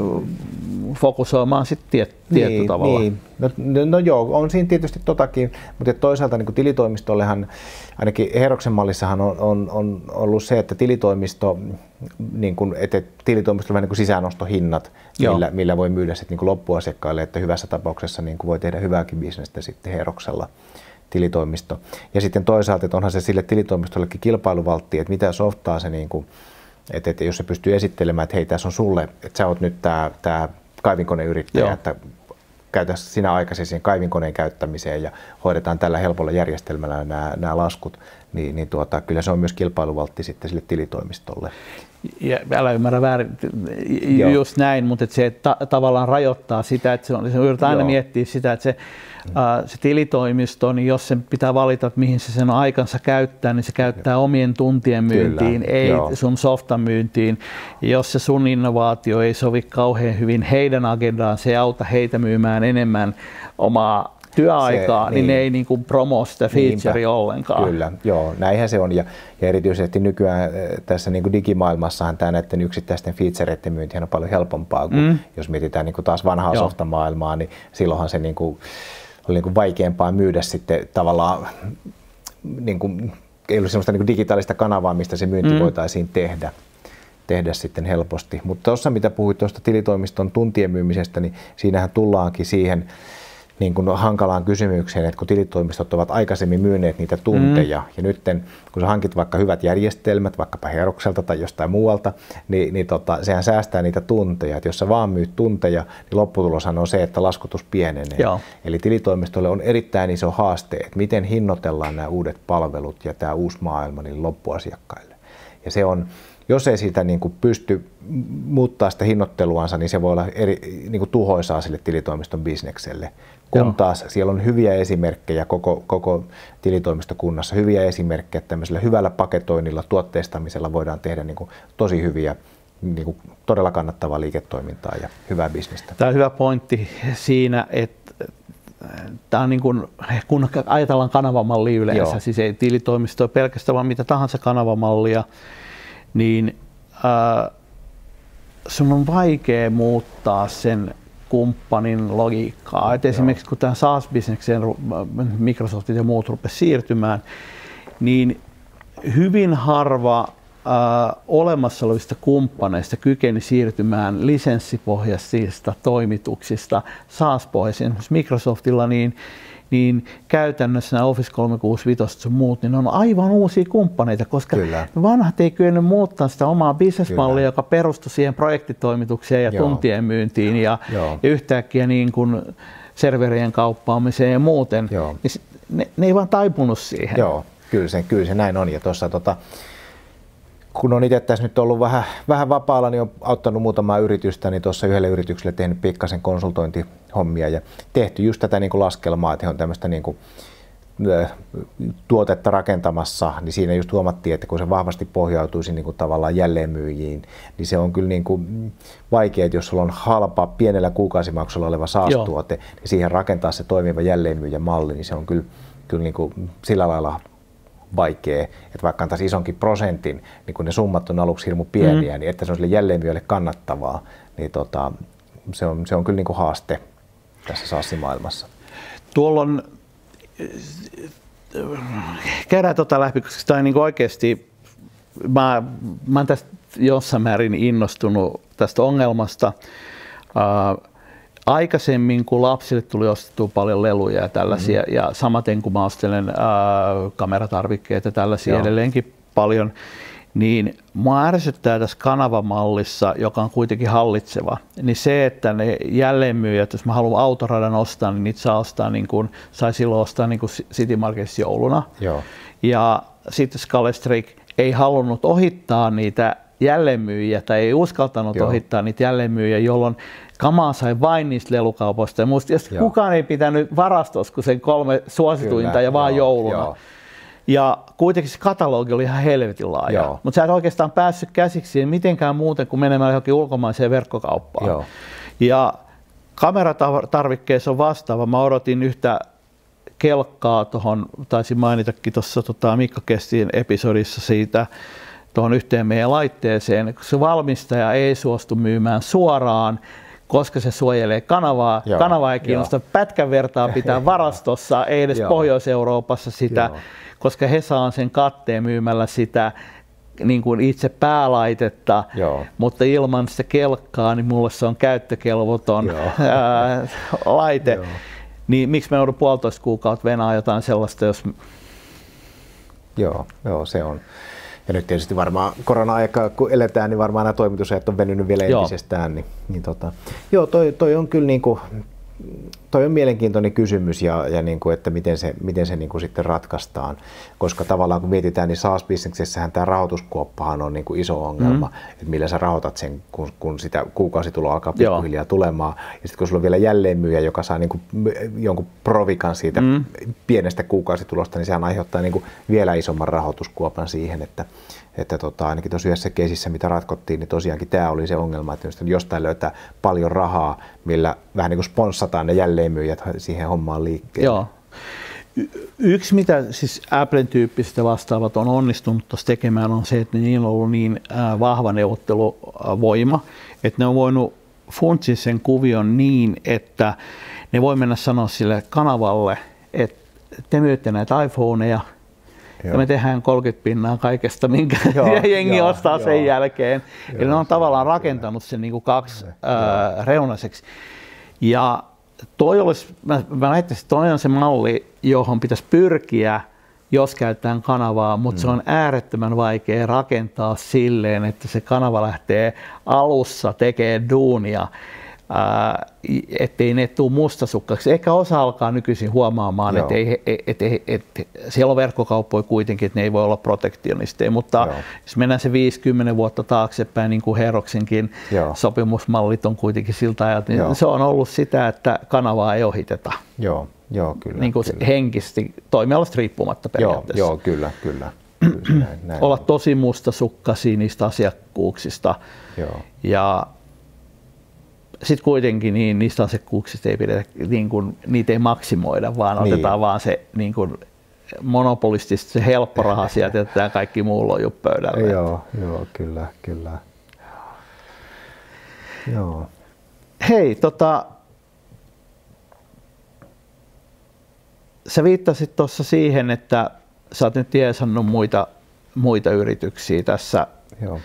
fokusoimaan sitten tiet, niin, tietty tavalla. Niin. No, no, no joo, on siinä tietysti totakin, mutta toisaalta niin tilitoimistollehan, ainakin Heeroksen mallissahan on, on, on ollut se, että tilitoimisto, niin kuin, että tilitoimistolla on vähän niin kuin sisäänostohinnat, millä, millä voi myydä sitten niin kuin loppuasiakkaille, että hyvässä tapauksessa niin kuin voi tehdä hyvääkin bisnestä sitten Heeroksella tilitoimisto. Ja sitten toisaalta, että onhan se sille tilitoimistollekin kilpailuvaltti, että mitä softaa se niin kuin, Että, että jos se pystyy esittelemään, että hei, tässä on sulle, että sä oot nyt tämä, tämä kaivinkoneyrittäjä, joo. että käytä sinä aikaisin siihen kaivinkoneen käyttämiseen ja hoidetaan tällä helpolla järjestelmällä nämä, nämä laskut, niin, niin tuota, kyllä se on myös kilpailuvaltti sitten sille tilitoimistolle. Ja älä ymmärrä väärin, just näin, mutta että se ta- tavallaan rajoittaa sitä, että se, on, se yritetään aina miettiä sitä, että se, mm. uh, se tilitoimisto, niin jos sen pitää valita, että mihin se sen aikansa käyttää, niin se käyttää omien tuntien myyntiin, kyllä, ei joo. sun softan myyntiin. Ja jos se sun innovaatio ei sovi kauhean hyvin heidän agendaan, se ei auta heitä myymään enemmän omaa työaikaa, se, niin, niin ne ei niin kuin promo sitä featurea ollenkaan. Kyllä, joo, näinhän se on. Ja, ja erityisesti nykyään tässä niin kuin digimaailmassahan tämä näiden yksittäisten featureiden myyntihän on paljon helpompaa, kuin mm. jos mietitään niin kuin taas vanhaa joo. softamaailmaa, niin silloinhan se niin kuin, oli niin kuin vaikeampaa myydä sitten tavallaan, niin kuin, ei ollut sellaista niin kuin digitaalista kanavaa, mistä se myynti mm. voitaisiin tehdä. tehdä sitten helposti. Mutta tuossa, mitä puhuit tuosta tilitoimiston tuntien myymisestä, niin siinähän tullaankin siihen niin kuin hankalaan kysymykseen, että kun tilitoimistot ovat aikaisemmin myyneet niitä tunteja, mm. ja nyt kun sä hankit vaikka hyvät järjestelmät, vaikkapa Heerokselta tai jostain muualta, niin, niin tota, sehän säästää niitä tunteja. Että jos sä vaan myyt tunteja, niin lopputuloshan on se, että laskutus pienenee. Joo. Eli tilitoimistolle on erittäin iso haaste, että miten hinnoitellaan nämä uudet palvelut ja tämä uusi maailma niille loppuasiakkaille. Ja se on, jos ei siitä niin kuin pysty muuttaa sitä hinnoitteluansa, niin se voi olla eri, niin kuin tuhoisaa sille tilitoimiston bisnekselle. Kun taas siellä on hyviä esimerkkejä koko, koko tilitoimistokunnassa, hyviä esimerkkejä, että tämmöisellä hyvällä paketoinnilla, tuotteistamisella voidaan tehdä niin kuin tosi hyviä, niin kuin todella kannattavaa liiketoimintaa ja hyvää bisnestä. Tämä on hyvä pointti siinä, että tämä on niin kuin, kun ajatellaan kanavamallia yleensä, joo. siis ei tilitoimisto ole pelkästään vaan mitä tahansa kanavamallia, niin äh, sun on vaikea muuttaa sen kumppanin logiikkaa. Et esimerkiksi kun tämä SaaS-bisnekseen Microsoftit ja muut rupesivat siirtymään, niin hyvin harva äh, olemassa olevista kumppaneista kykeni siirtymään lisenssipohjaisista toimituksista SaaS-pohjaisiin. Esimerkiksi Microsoftilla niin niin käytännössä nämä Office kolmesataakuusikymmentäviisi ja muut, niin ne on aivan uusia kumppaneita, koska Kyllä. vanhat ei kyennyt muuttaa sitä omaa bisnesmallia, joka perustui siihen projektitoimitukseen ja Joo. tuntien myyntiin ja, ja yhtäkkiä niin kuin serverien kauppaamiseen ja muuten. Niin ne, ne ei vaan taipunut siihen. Joo. kyllä, se, kyllä se näin on. Ja tuossa, tota, kun on itse tässä nyt ollut vähän, vähän vapaalla, niin on auttanut muutamaa yritystä, niin tuossa yhdelle yritykselle tehnyt pikkasen konsultointihommia ja tehty just tätä niin kuin laskelmaa, että he on tämmöistä niin kuin tuotetta rakentamassa, niin siinä just huomattiin, että kun se vahvasti pohjautuisi niin kuin tavallaan jälleenmyyjiin, niin se on kyllä niin kuin vaikea, että jos sulla on halpa, pienellä kuukausimaksulla oleva SaaS-tuote, niin siihen rakentaa se toimiva jälleenmyyjän malli, niin se on kyllä, kyllä niin kuin sillä lailla vaikea, että vaikka antaisi isonkin prosentin, niin kun ne summat on aluksi hirmu pieniä, mm. niin että se on sille jälleenmyyjälle kannattavaa, niin tota, se, on, se on kyllä niin kuin haaste tässä SaaS-maailmassa. Tuolla on käydään tota läpi, koska tämä on niin oikeasti, mä, mä olen tästä jossain määrin innostunut tästä ongelmasta. Uh, aikaisemmin, kun lapsille tuli ostettua paljon leluja ja tällaisia, mm-hmm. ja samaten kun mä ostelen uh, kameratarvikkeita ja tällaisia Joo. edelleenkin paljon, niin mua ärsyttää tässä kanavamallissa, joka on kuitenkin hallitseva, niin se, että ne jälleenmyyjät, jos mä haluan autoradan ostaa, niin niitä saa ostaa niin kuin, sai silloin ostaa niin kuin City Marketissa jouluna. Joo. Ja sitten Scalestrik ei halunnut ohittaa niitä jälleenmyyjiä tai ei uskaltanut Joo. ohittaa niitä jälleenmyyjiä, jolloin kamaa sai vain niistä lelukaupoista. Ja musta, jos kukaan ei pitänyt varastossa kuin sen kolme suosituinta Kyllä, ja vaan joo, jouluna. Joo. Ja kuitenkin se katalogi oli ihan helvetin laaja, mutta sä et oikeastaan päässyt käsiksi mitenkään muuten kuin menemään johonkin ulkomaiseen verkkokauppaan. Joo. Ja kameratarvikkeessa on vastaava. Mä odotin yhtä kelkkaa tuohon, taisin mainitakin tuossa tota, Mikko Kestin episodissa siitä, tuohon yhteen meidän laitteeseen, kun se valmistaja ei suostu myymään suoraan, koska se suojelee kanavaa. Joo, Kanava ei kiinnosta jo. Pätkän vertaa pitää varastossa, ei edes Joo. Pohjois-Euroopassa sitä, Joo. koska he saa sen katteen myymällä sitä niin kuin itse päälaitetta, Joo. mutta ilman sitä kelkkaa, niin mulle se on käyttökelvoton ää, laite. Joo. Niin miksi me joudun puolitoista kuukautta venää jotain sellaista, jos... Joo, joo, se on. Ja nyt tietysti varmaan korona-aikaa, kun eletään, niin varmaan nämä toimitusajat on venynyt vielä joo. entisestään. Niin, niin tota, joo, toi, toi on kyllä niin kuin, toi on mielenkiintoinen kysymys ja, ja niin kuin, että miten se, miten se niin kuin sitten ratkaistaan. Koska tavallaan kun mietitään, niin SaaS-bisneksessähän tämä rahoituskuoppahan on niin kuin iso ongelma, mm. että millä sä rahoitat sen, kun, kun sitä kuukausituloa alkaa pikkuhiljaa tulemaan. Ja sitten kun sulla on vielä jälleenmyyjä, joka saa niin kuin jonkun provikan siitä mm. pienestä kuukausitulosta, niin sehän aiheuttaa niin kuin vielä isomman rahoituskuopan siihen, että että tota, ainakin tuossa yhdessä keisissä, mitä ratkottiin, niin tosiaankin tämä oli se ongelma, että jostain löytää paljon rahaa, millä vähän niin kuin sponssataan ne jälleenmyyjät siihen hommaan liikkeelle. Joo. Y- yksi, mitä siis Applen tyyppiset vastaavat on onnistunut tuossa tekemään, on se, että niillä on ollut niin äh, vahva neuvotteluvoima, että ne on voinut funtsia sen kuvion niin, että ne voi mennä sanoa sille kanavalle, että te myytte näitä iPhoneja, Joo. ja me tehdään kolmekymmentä pinnaa kaikesta, minkä joo, jengi joo, ostaa joo. sen jälkeen. Joo, Eli ne on tavallaan kyllä. rakentanut sen niin kuin kaksi ää, reunaiseksi. Ja toi olisi, mä, mä näyttäisin, että toi on se malli, johon pitäisi pyrkiä, jos käytetään kanavaa, mutta mm. se on äärettömän vaikea rakentaa silleen, että se kanava lähtee alussa tekemään duunia, ää, ettei ne tule mustasukkaksi. Ehkä osa alkaa nykyisin huomaamaan, että ei, et, et, et, et, siellä on verkkokauppoja kuitenkin, että ne ei voi olla protektionisteja, mutta Joo. jos mennään se viisikymmentä vuotta taaksepäin, niin kuin Heroksenkin Joo. sopimusmallit on kuitenkin siltä ajalta, niin se on ollut sitä, että kanavaa ei ohiteta. Joo, Joo kyllä. Niin kuin kyllä. henkisesti, toimialasta riippumatta periaatteessa. Joo, joo kyllä, kyllä. kyllä näin, näin olla tosi mustasukkaisia niistä asiakkuuksista. Joo. Ja sitten kuitenkin niin, niistä asiakkuuksista ei pidetä, niin kuin, niitä ei maksimoida, vaan niin. otetaan vaan se niin kuin, monopolistisesti se helppo raha sieltä, jätetään kaikki muu loju pöydälle. Joo, joo, kyllä, kyllä. Joo. Hei, tota, sä viittasit tuossa siihen, että sä oot nyt jeesannut muita, muita yrityksiä tässä. Joo.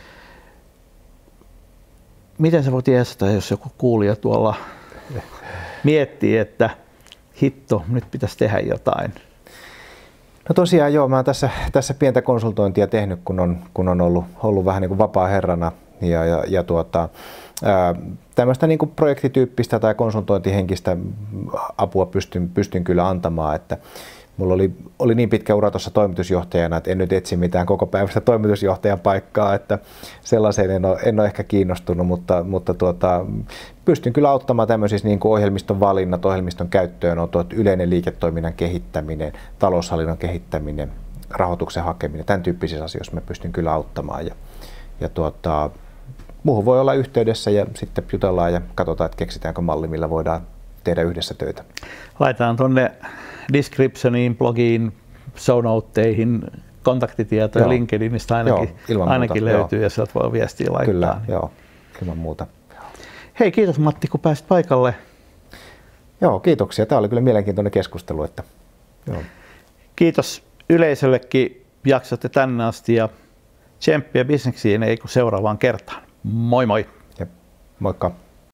Miten sä voit jeesata, jos joku kuulija tuolla miettii, että hitto, nyt pitäisi tehdä jotain? No tosiaan joo, mä oon tässä, tässä pientä konsultointia tehnyt, kun on, kun on ollut, ollut vähän niin kuin vapaa herrana ja, ja, ja tuota, ää, tämmöistä niin kuin projektityyppistä tai konsultointihenkistä apua pystyn, pystyn kyllä antamaan, että mulla oli, oli niin pitkä ura tuossa toimitusjohtajana, että en nyt etsi mitään koko päivästä toimitusjohtajan paikkaa, että sellaiseen en ole, en ole ehkä kiinnostunut, mutta, mutta tuota, pystyn kyllä auttamaan tämmöisissä niin kuin ohjelmiston valinnat, ohjelmiston käyttöönotot, yleinen liiketoiminnan kehittäminen, taloushallinnon kehittäminen, rahoituksen hakeminen, tämän tyyppisissä asioissa mä pystyn kyllä auttamaan. Ja, ja tuota, muuhun voi olla yhteydessä ja sitten jutellaan ja katsotaan, että keksitäänkö malli, millä voidaan tehdä yhdessä töitä. Laitetaan tuonne descriptioniin, blogiin, show noteihin kontaktitietoja LinkedInistä ainakin, joo, ainakin muuta, löytyy joo. Ja sieltä voi viestiä laittaa. Kyllä, joo, ilman muuta. Hei, kiitos Matti, kun pääsit paikalle. Joo, kiitoksia. Tämä oli kyllä mielenkiintoinen keskustelu. Että, joo. Kiitos yleisöllekin, jaksotte tänne asti ja tsemppiä bisneksiin ei kun seuraavaan kertaan. Moi moi! Ja, moikka!